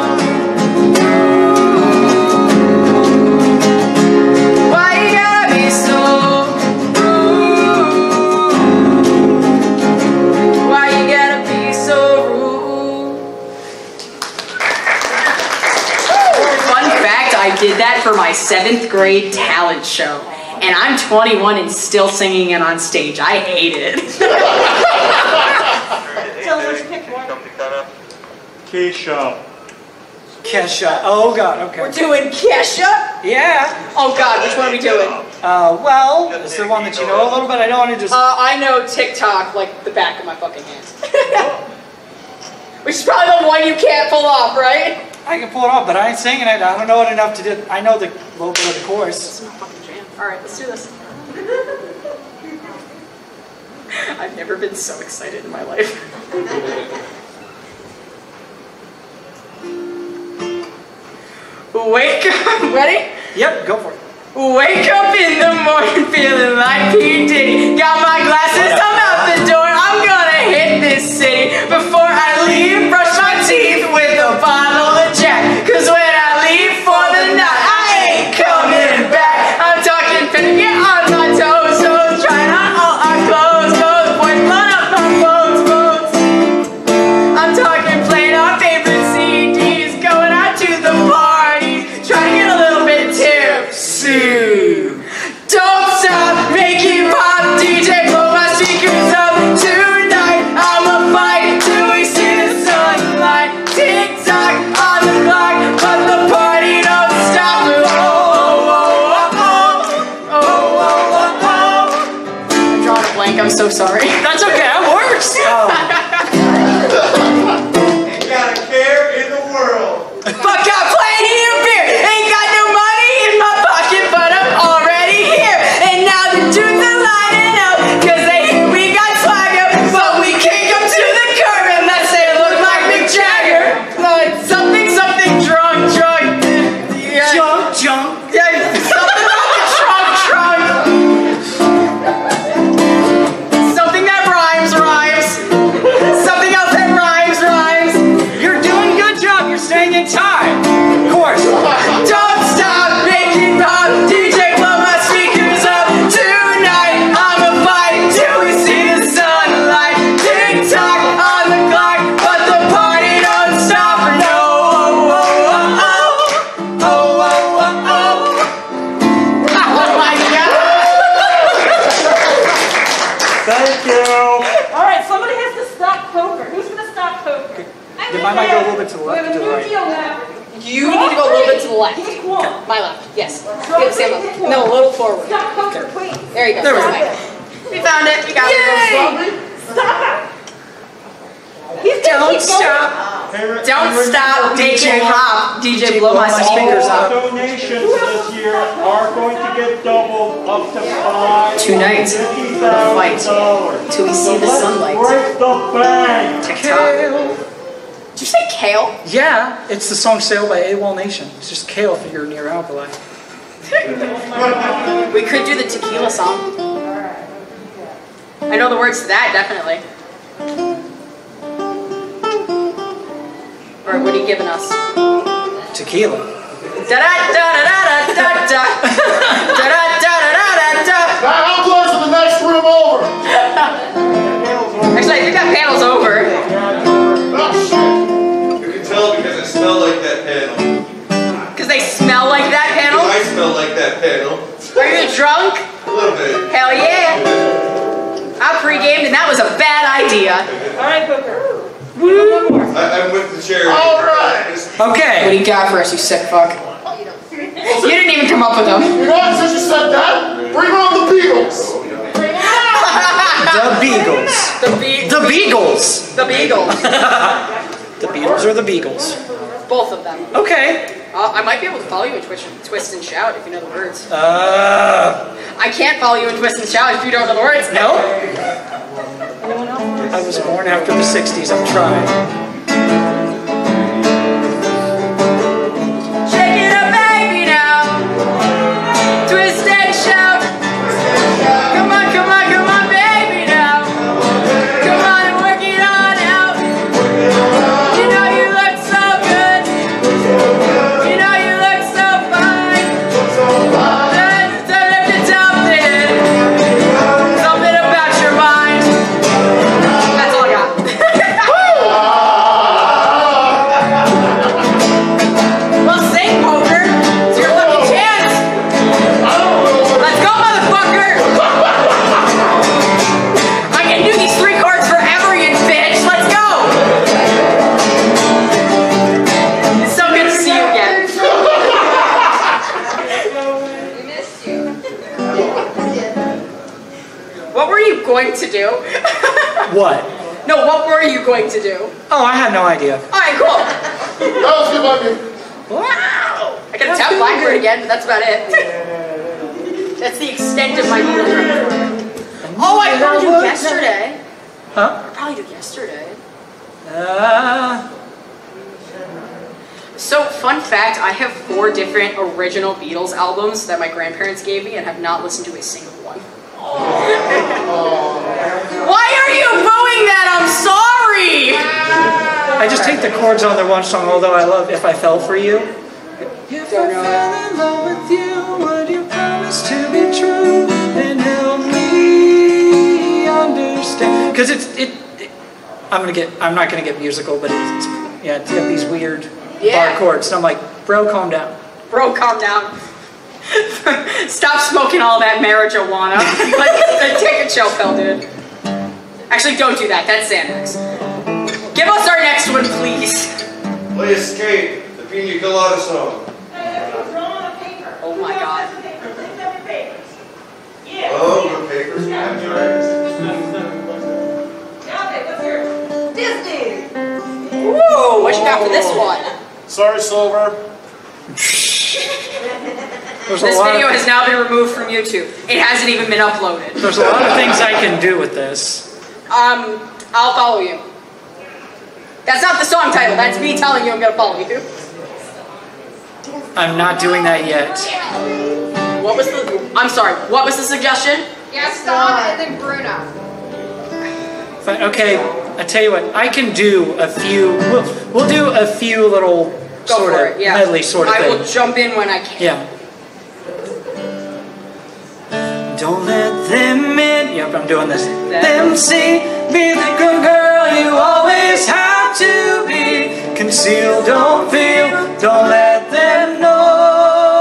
[SPEAKER 1] rude? Why you gotta be so rude? Why you gotta be so rude? Fun fact, I did that for my 7th grade talent show. And I'm 21 and still singing it on stage. I hate it.
[SPEAKER 3] Tell them what you picked for.
[SPEAKER 4] Keisha.
[SPEAKER 5] Kesha. Oh God. Okay.
[SPEAKER 1] We're doing Kesha?
[SPEAKER 5] Yeah.
[SPEAKER 1] Oh God, which one are we doing?
[SPEAKER 5] Well, it's the one that you know a little bit. I don't want to just.
[SPEAKER 1] I know TikTok like the back of my fucking hand. Which is probably the one you can't pull off, right?
[SPEAKER 5] I can pull it off, but I ain't singing it. I don't know it enough to do. I know the little bit of the chorus.
[SPEAKER 1] This is my fucking jam. Alright, let's do this. I've never been so excited in my life. Wake up, ready?
[SPEAKER 5] Yep, go for it.
[SPEAKER 1] Wake up in the morning feeling like P. Diddy. Got my glasses, I'm out the door. I'm gonna hit this city. Before I leave, brush my teeth with a bottle of Jack. Cause when I leave for the night, I ain't coming back. I'm talking finna get on my toes, trying on all our clothes, boys blown up my phones. I'm talking playing our favorite CDs, going out to the parties, trying to get a little bit tipsy. Don't stop, make it pop, DJ, blow my speakers up tonight. I'ma fight till we see the sunlight. Tick tock on the clock, but the party don't stop. I'm drawing a blank, I'm so sorry.
[SPEAKER 5] That's okay. That works.
[SPEAKER 4] Ain't got a care in the world.
[SPEAKER 1] Fuck out playing here beer. Ain't got no money in my pocket, but I'm already here. And now the dudes are lining up, cause they hear we got swagger. But we kick them to the curb and let's say look like Mick Jagger. Like something drunk. Yeah.
[SPEAKER 5] Junk.
[SPEAKER 1] Yeah, something about the trunk. Something that rhymes. Something else that rhymes.
[SPEAKER 5] You're doing a good job. You're staying in time. Of course.
[SPEAKER 1] Don't stop making pop, DJ, blow my speakers up tonight. I'ma fight till we see the sunlight. Tick tock on the clock, but the party don't stop. No, oh my God!
[SPEAKER 4] Thank you.
[SPEAKER 3] All right, somebody has to stop poker. Who's going to stop poker?
[SPEAKER 5] Then I might go a little bit to the
[SPEAKER 3] We
[SPEAKER 5] left
[SPEAKER 3] have
[SPEAKER 5] or
[SPEAKER 3] a
[SPEAKER 5] to the
[SPEAKER 3] new
[SPEAKER 5] right.
[SPEAKER 3] deal now.
[SPEAKER 1] You need to go a little bit to the left.
[SPEAKER 3] Pick one.
[SPEAKER 1] My left, yes. Good, Sam. No, a little forward.
[SPEAKER 3] Stop poker, please.
[SPEAKER 1] There you go.
[SPEAKER 5] There we go.
[SPEAKER 1] We found it. We got it.
[SPEAKER 3] Stop it. He's
[SPEAKER 1] Don't stop. Don't stop making pop. DJ, blow my speakers
[SPEAKER 4] All
[SPEAKER 1] up.
[SPEAKER 4] donations this year are going to get doubled up to
[SPEAKER 1] Tonight, fight
[SPEAKER 4] $50,000.
[SPEAKER 1] till we see the sunlight.
[SPEAKER 4] Break the bank.
[SPEAKER 1] TikTok. Did you say kale?
[SPEAKER 5] Yeah, it's the song "Sail" by AWOL Nation. It's just kale if you're near alkali.
[SPEAKER 1] We could do the tequila song. I know the words to that, definitely. Or what are you giving us?
[SPEAKER 5] Tequila.
[SPEAKER 1] Da-da-da-da-da-da-da. Da-da-da-da-da-da.
[SPEAKER 6] I'm going to the next room over.
[SPEAKER 1] Actually, I think that panel's over.
[SPEAKER 6] Oh, shit.
[SPEAKER 7] You can tell because I smell like that panel.
[SPEAKER 1] Because they smell like that panel?
[SPEAKER 7] I smell like that panel.
[SPEAKER 1] Are you drunk?
[SPEAKER 7] A little bit.
[SPEAKER 1] Hell yeah. I pre-gamed and that was a bad idea.
[SPEAKER 3] All right, poker.
[SPEAKER 1] Woo!
[SPEAKER 7] I'm with the chair.
[SPEAKER 6] All right.
[SPEAKER 1] What
[SPEAKER 5] Okay.
[SPEAKER 1] do you got for us, you sick fuck? You didn't even come up with them.
[SPEAKER 6] You know what? Since you said that, bring on the Beatles.
[SPEAKER 5] The Beagles. The Beagles.
[SPEAKER 1] The Beagles.
[SPEAKER 5] The Beatles or the Beagles?
[SPEAKER 1] Both of them.
[SPEAKER 5] Okay.
[SPEAKER 1] I might be able to follow you in Twist and Shout if you know the words.
[SPEAKER 5] I
[SPEAKER 1] can't follow you in Twist and Shout if you don't know the words.
[SPEAKER 5] No? I was born after the 60s. I'm trying.
[SPEAKER 1] Shake it up, baby, now. Twist and shout. Come on, come on, come on, baby, now. Come on and work it on out. You know you look so good. You know you look so fine. Let's turn up to something. Something about your mind. That's all I got. Well, sing, poker. It's your lucky chance. Let's go, motherfucker. I can do these 3 cards forever, you bitch. Let's go. It's so good to see you again.
[SPEAKER 3] We missed you.
[SPEAKER 1] What were you going to do?
[SPEAKER 5] What?
[SPEAKER 1] No, what were you going to do?
[SPEAKER 5] Oh, I had no idea.
[SPEAKER 1] Alright, cool.
[SPEAKER 6] That was good by me.
[SPEAKER 1] Wow! I got to tap Blackbird again, but that's about it. That's the extent of my Beatles repertoire. Oh, I heard you yesterday.
[SPEAKER 5] Huh?
[SPEAKER 1] I probably did yesterday.
[SPEAKER 5] Uh,
[SPEAKER 1] So, fun fact, I have 4 different original Beatles albums that my grandparents gave me and have not listened to a single one. Why are you booing that? I'm sorry!
[SPEAKER 5] I just hate the chords on the one song, although I love If I Fell For You. If
[SPEAKER 1] Don't know
[SPEAKER 5] I fell in love with you, would you promise to be true and help me understand? Because I'm not gonna get musical, but it's got these weird bar chords, and I'm like, bro, calm down.
[SPEAKER 1] Bro, calm down. Stop smoking all that marijuana. Like, take a chill pill, dude. Actually, don't do that. That's Xanax. Give us our next one, please.
[SPEAKER 7] Play Escape, the Pina Colada song.
[SPEAKER 1] Oh my god.
[SPEAKER 7] Oh, the papers. That's right.
[SPEAKER 3] Disney.
[SPEAKER 1] Whoa, what you got for this one?
[SPEAKER 6] Sorry, Silver.
[SPEAKER 5] There's a
[SPEAKER 1] This
[SPEAKER 5] lot
[SPEAKER 1] video
[SPEAKER 5] of,
[SPEAKER 1] has now been removed from YouTube. It hasn't even been uploaded.
[SPEAKER 5] there's a lot of things I can do with this.
[SPEAKER 1] I'll follow you. That's not the song title. That's me telling you I'm gonna follow you.
[SPEAKER 5] I'm not doing that yet.
[SPEAKER 1] What was the? I'm sorry. What was the suggestion?
[SPEAKER 3] Gaston and then Bruno.
[SPEAKER 5] But okay, I tell you what, I can do a few. We'll do a few little
[SPEAKER 1] Go
[SPEAKER 5] sort
[SPEAKER 1] for
[SPEAKER 5] of
[SPEAKER 1] it. Yeah.
[SPEAKER 5] medley sort of
[SPEAKER 1] I
[SPEAKER 5] thing.
[SPEAKER 1] will jump in when I can.
[SPEAKER 5] Yeah. Don't let them in. Yep, I'm doing this. Them see, be the good girl you always have to be. Conceal, don't feel, don't let them know.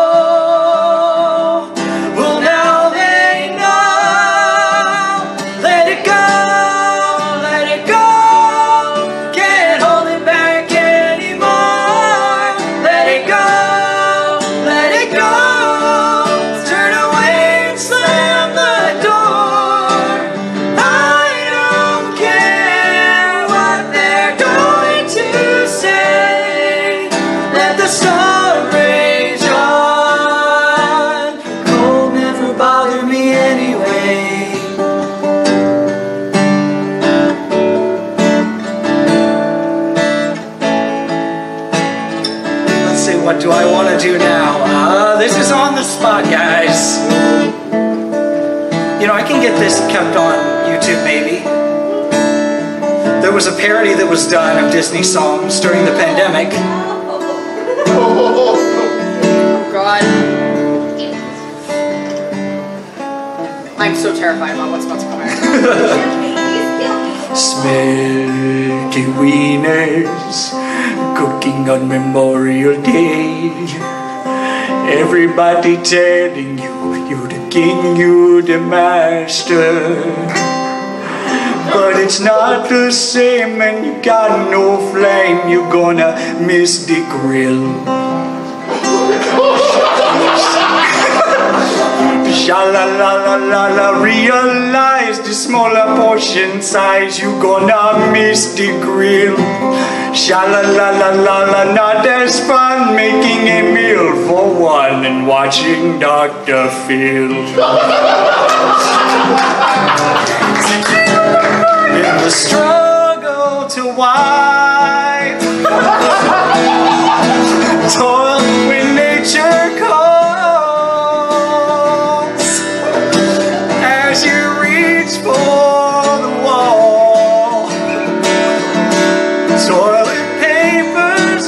[SPEAKER 5] Well, now they know. Let it go, let it go. Can't hold it back anymore. Let it go, let it go. Turn away and slam the door. I don't care what they're going to say. Let the storm rage on. Cold never bothered me anyway. Let's see, what do I want to do now? This is on the spot, guys. You know, I can get this kept on YouTube, maybe. There was a parody that was done of Disney songs during the pandemic.
[SPEAKER 1] Oh God. I'm so terrified about what's about to come out.
[SPEAKER 5] Smelky wieners cooking on Memorial Day. Everybody telling you, you're the king, you're the master. But it's not the same and you got no flame. You're gonna miss the grill. Sha-la-la-la-la-la, realize the smaller portion size, you gonna miss the grill. Sha-la-la-la-la-la, not as fun making a meal for one and watching Dr. Phil. In the struggle to wipe, toil when nature calls, as you reach for the wall, toilet paper's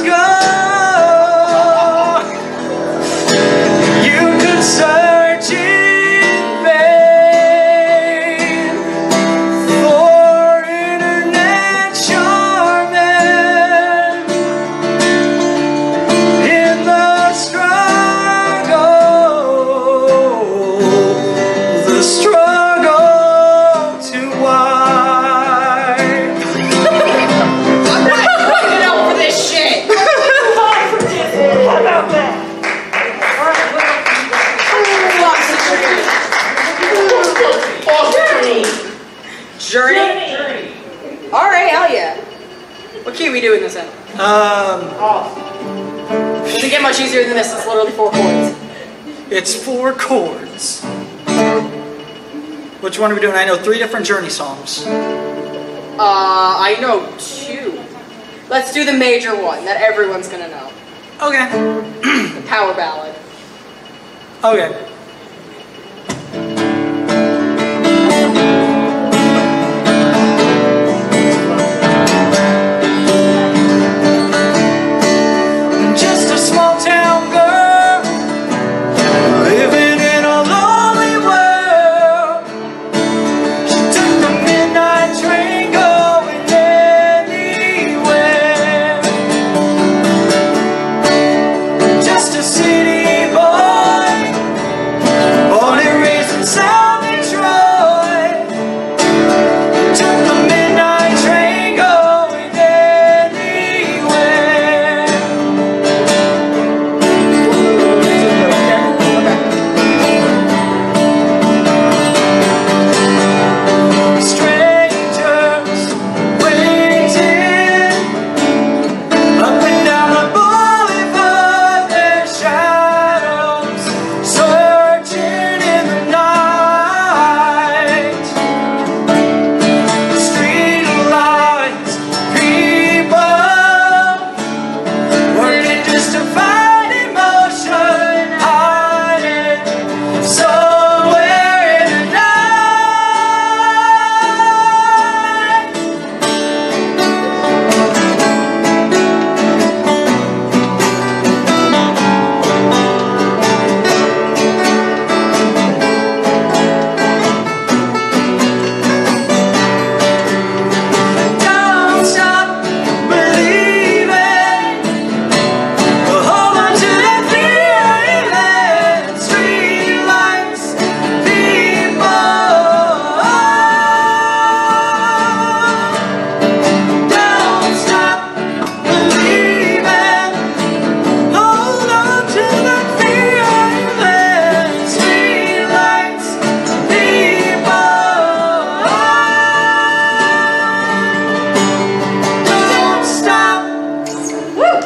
[SPEAKER 5] gone. You could search in vain for internet charming. In the struggle to wipe.
[SPEAKER 3] I'm not putting up for this shit. How about that?
[SPEAKER 1] Journey? Alright, hell yeah. What key are we doing this in? Doesn't get much easier than this, it's literally 4 chords.
[SPEAKER 5] It's 4 chords. Which one are we doing? I know 3 different Journey songs.
[SPEAKER 1] I know 2. Let's do the major one that everyone's gonna know.
[SPEAKER 5] Okay.
[SPEAKER 1] The power ballad.
[SPEAKER 5] Okay. Just a small town girl living in a lonely world. She took the midnight train going anywhere. Just a city boy, born and raised in South Detroit. Took the midnight train going anywhere. Strangers waiting up and down the boulevard, their shadows searching in the night. Street lights, people working just to find emotion, hiding somewhere in the night. Don't stop believing. Hold on to that feeling. Street lights, people. Don't stop believing. Hold on to that feeling. Street lights, people. Don't stop.
[SPEAKER 3] We only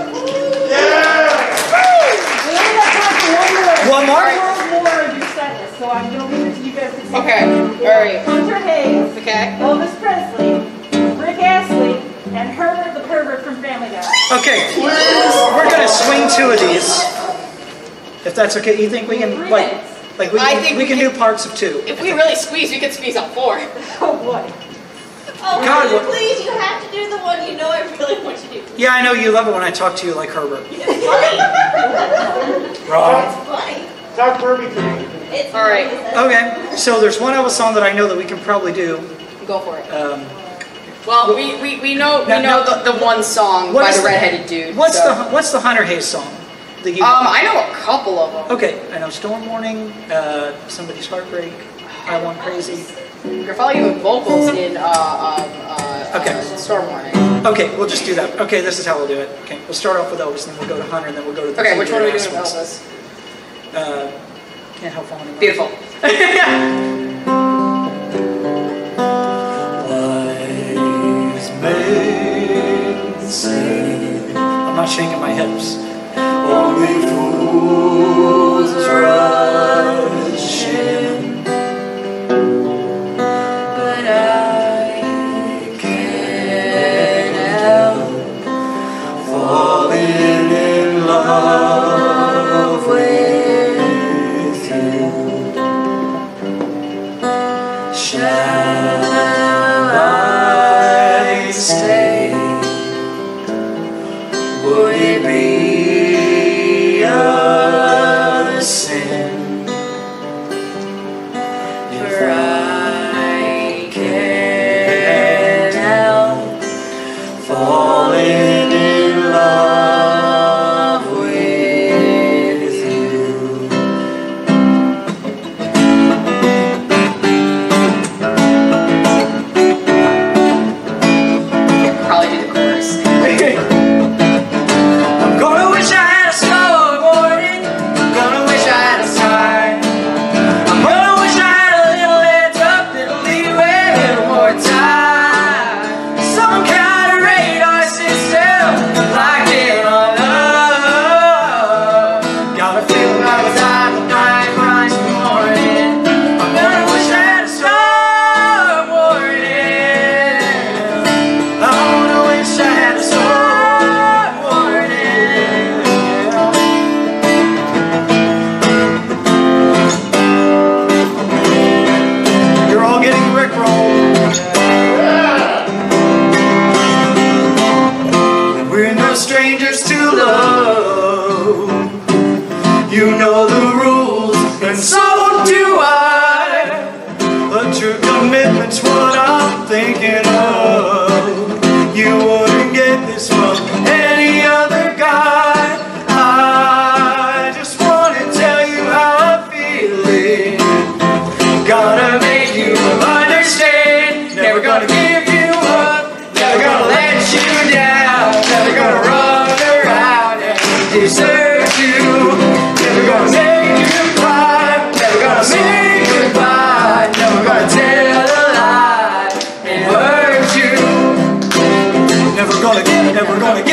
[SPEAKER 3] got time for
[SPEAKER 5] One more?
[SPEAKER 3] one more of your sentence, so I'm going to leave it to you guys to take.
[SPEAKER 1] Okay, alright.
[SPEAKER 3] Hunter Hayes,
[SPEAKER 1] Okay.
[SPEAKER 3] Elvis Presley, Rick Astley, and Herbert the Pervert from Family Guy.
[SPEAKER 5] Okay, we're gonna swing 2 of these. If that's okay, you think we can like we
[SPEAKER 1] I
[SPEAKER 5] can,
[SPEAKER 1] think
[SPEAKER 5] we
[SPEAKER 1] we
[SPEAKER 5] can
[SPEAKER 1] can-
[SPEAKER 5] do parts of 2?
[SPEAKER 1] If we really squeeze, we could squeeze out 4.
[SPEAKER 3] Oh boy.
[SPEAKER 8] Oh,
[SPEAKER 5] God,
[SPEAKER 8] really?
[SPEAKER 5] what-
[SPEAKER 8] Please, you have to do the one you know I really want you to do.
[SPEAKER 5] Yeah, I know you love it when I talk to you like Herbert.
[SPEAKER 8] It's funny.
[SPEAKER 5] Wrong.
[SPEAKER 8] It's funny.
[SPEAKER 4] Talk Kirby to me.
[SPEAKER 8] It's
[SPEAKER 1] All right.
[SPEAKER 8] funny.
[SPEAKER 5] Okay, so there's one Elvis song that I know that we can probably do.
[SPEAKER 1] Go for it.
[SPEAKER 5] Well,
[SPEAKER 1] we know the one song by the redheaded dude.
[SPEAKER 5] What's
[SPEAKER 1] so.
[SPEAKER 5] the Hunter Hayes song? That you
[SPEAKER 1] I know a couple of them.
[SPEAKER 5] Okay, I know Storm Warning, Somebody's Heartbreak, I Want Crazy.
[SPEAKER 1] You're probably even vocals in Storm Warning.
[SPEAKER 5] Okay, we'll just do that. Okay, this is how we'll do it. Okay, we'll start off with Elvis, then we'll go to Hunter, and then we'll go to the
[SPEAKER 1] Okay, which one are we doing
[SPEAKER 5] last
[SPEAKER 1] with
[SPEAKER 5] ones.
[SPEAKER 1] Elvis?
[SPEAKER 5] Can't help falling in love.
[SPEAKER 1] Beautiful.
[SPEAKER 5] Wise men say, I'm not shaking my hips. Only fools rush in,
[SPEAKER 1] But I can't help
[SPEAKER 5] falling in love with you. Shall I stay? Would it be a sin?
[SPEAKER 1] For I can't help
[SPEAKER 5] Falling in love with you.
[SPEAKER 1] probably do the chorus.
[SPEAKER 5] I'm gonna wish I had a slow morning. I'm gonna wish I had a sign. I'm gonna wish I had a little heads up, little leeway, a little more time. Some kind of radar system, like in on love. Got a feeling by the time the night rise in the morning. I'm gonna wish I had a slow morning. I wanna wish I had a slow morning. You're all getting rickrolled. We're no strangers to love. You know the rules, and so do I. A true commitment's what I'm thinking of. You wouldn't get this from any other guy. I just wanna tell you how I'm feeling. Gotta make you understand. Never gonna give you up. Never gonna let you down. Never gonna run around and desert you. Never gonna make you cry. Never gonna say goodbye. Never gonna tell a lie and hurt you. Never gonna give you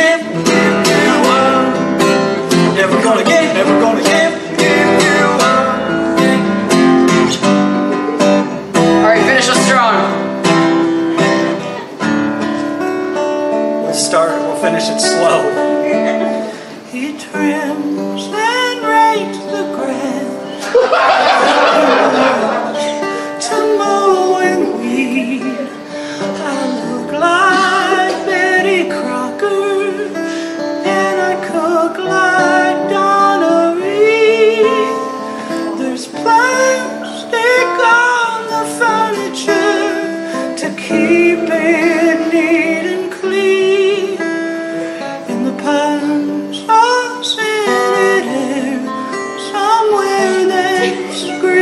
[SPEAKER 5] up. Never gonna give you up.
[SPEAKER 1] Alright, finish us strong.
[SPEAKER 5] We'll finish it slow. He trims and rakes the grass to mow and weed. I look like Betty Crocker and I cook like Donna Reed. There's plastic on the furniture to keep it neat and clean. In the pans of scented air, somewhere there's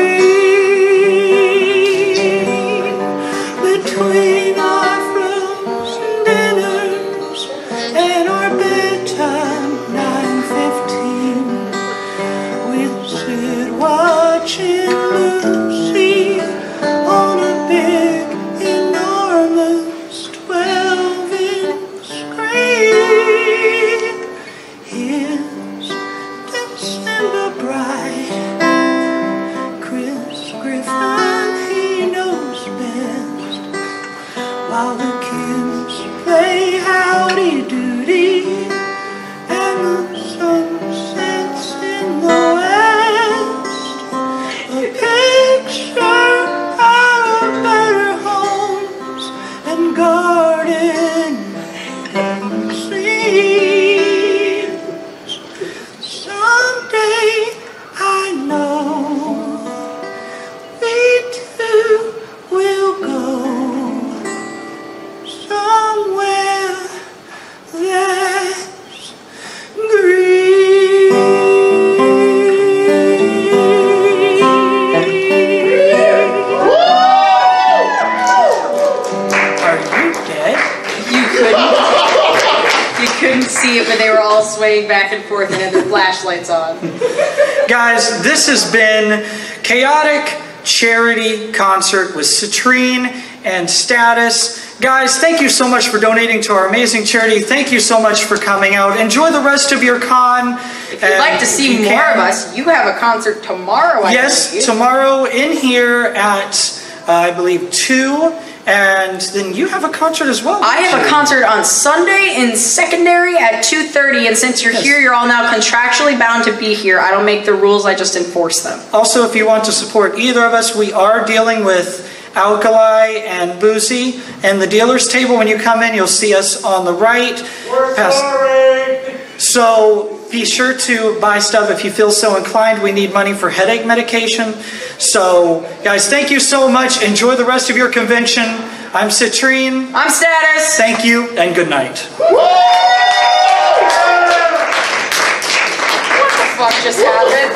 [SPEAKER 5] green. Between our frozen dinners and our bedtime 9:15, we'll sit watching Lucy on a big, enormous 12-inch screen. Here's December bright. Chris Griffin, he knows best. While the kids play howdy doody and the sun sets in the west, a picture of better homes and garden scenes. Someday I know we two will go somewhere that's green. Are you dead?
[SPEAKER 1] You couldn't see it, but they were all swaying back and forth and had their flashlights on.
[SPEAKER 5] Guys, this has been chaotic, charity concert with Citrine and Status. Guys, thank you so much for donating to our amazing charity. Thank you so much for coming out. Enjoy the rest of your con.
[SPEAKER 1] If you'd like to see more of us, you have a concert tomorrow.
[SPEAKER 5] Yes, tomorrow in here at, I believe, 2. And then you have a concert as well.
[SPEAKER 1] I have a concert on Sunday in Secondary at 2:30. And since you're here, you're all now contractually bound to be here. I don't make the rules, I just enforce them.
[SPEAKER 5] Also, if you want to support either of us, we are dealing with Alkali and Boozy. And the dealer's table, when you come in, you'll see us on the right.
[SPEAKER 6] We're sorry.
[SPEAKER 5] So be sure to buy stuff if you feel so inclined. We need money for headache medication. So, guys, thank you so much. Enjoy the rest of your convention. I'm Citrine.
[SPEAKER 1] I'm Status.
[SPEAKER 5] Thank you, and good night.
[SPEAKER 1] What the fuck just happened?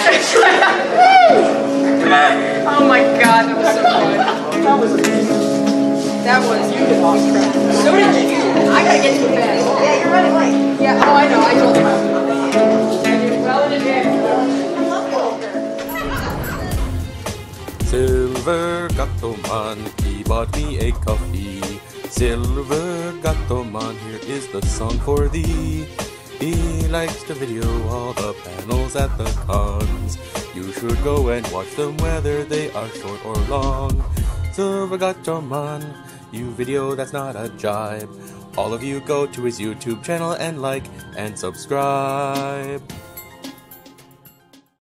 [SPEAKER 1] Oh my god, that was so fun. That was amazing. That was, you did awesome. So did you. I gotta get to bed. Yeah, you're running late. Yeah, oh I know, I told him I was going to I did well in advance.
[SPEAKER 9] Silver Gattoman, he bought me a coffee. Silver Gattoman, here is the song for thee. He likes to video all the panels at the cons. You should go and watch them whether they are short or long. Silver Gattoman, you video that's not a jibe. All of you go to his YouTube channel and like and subscribe.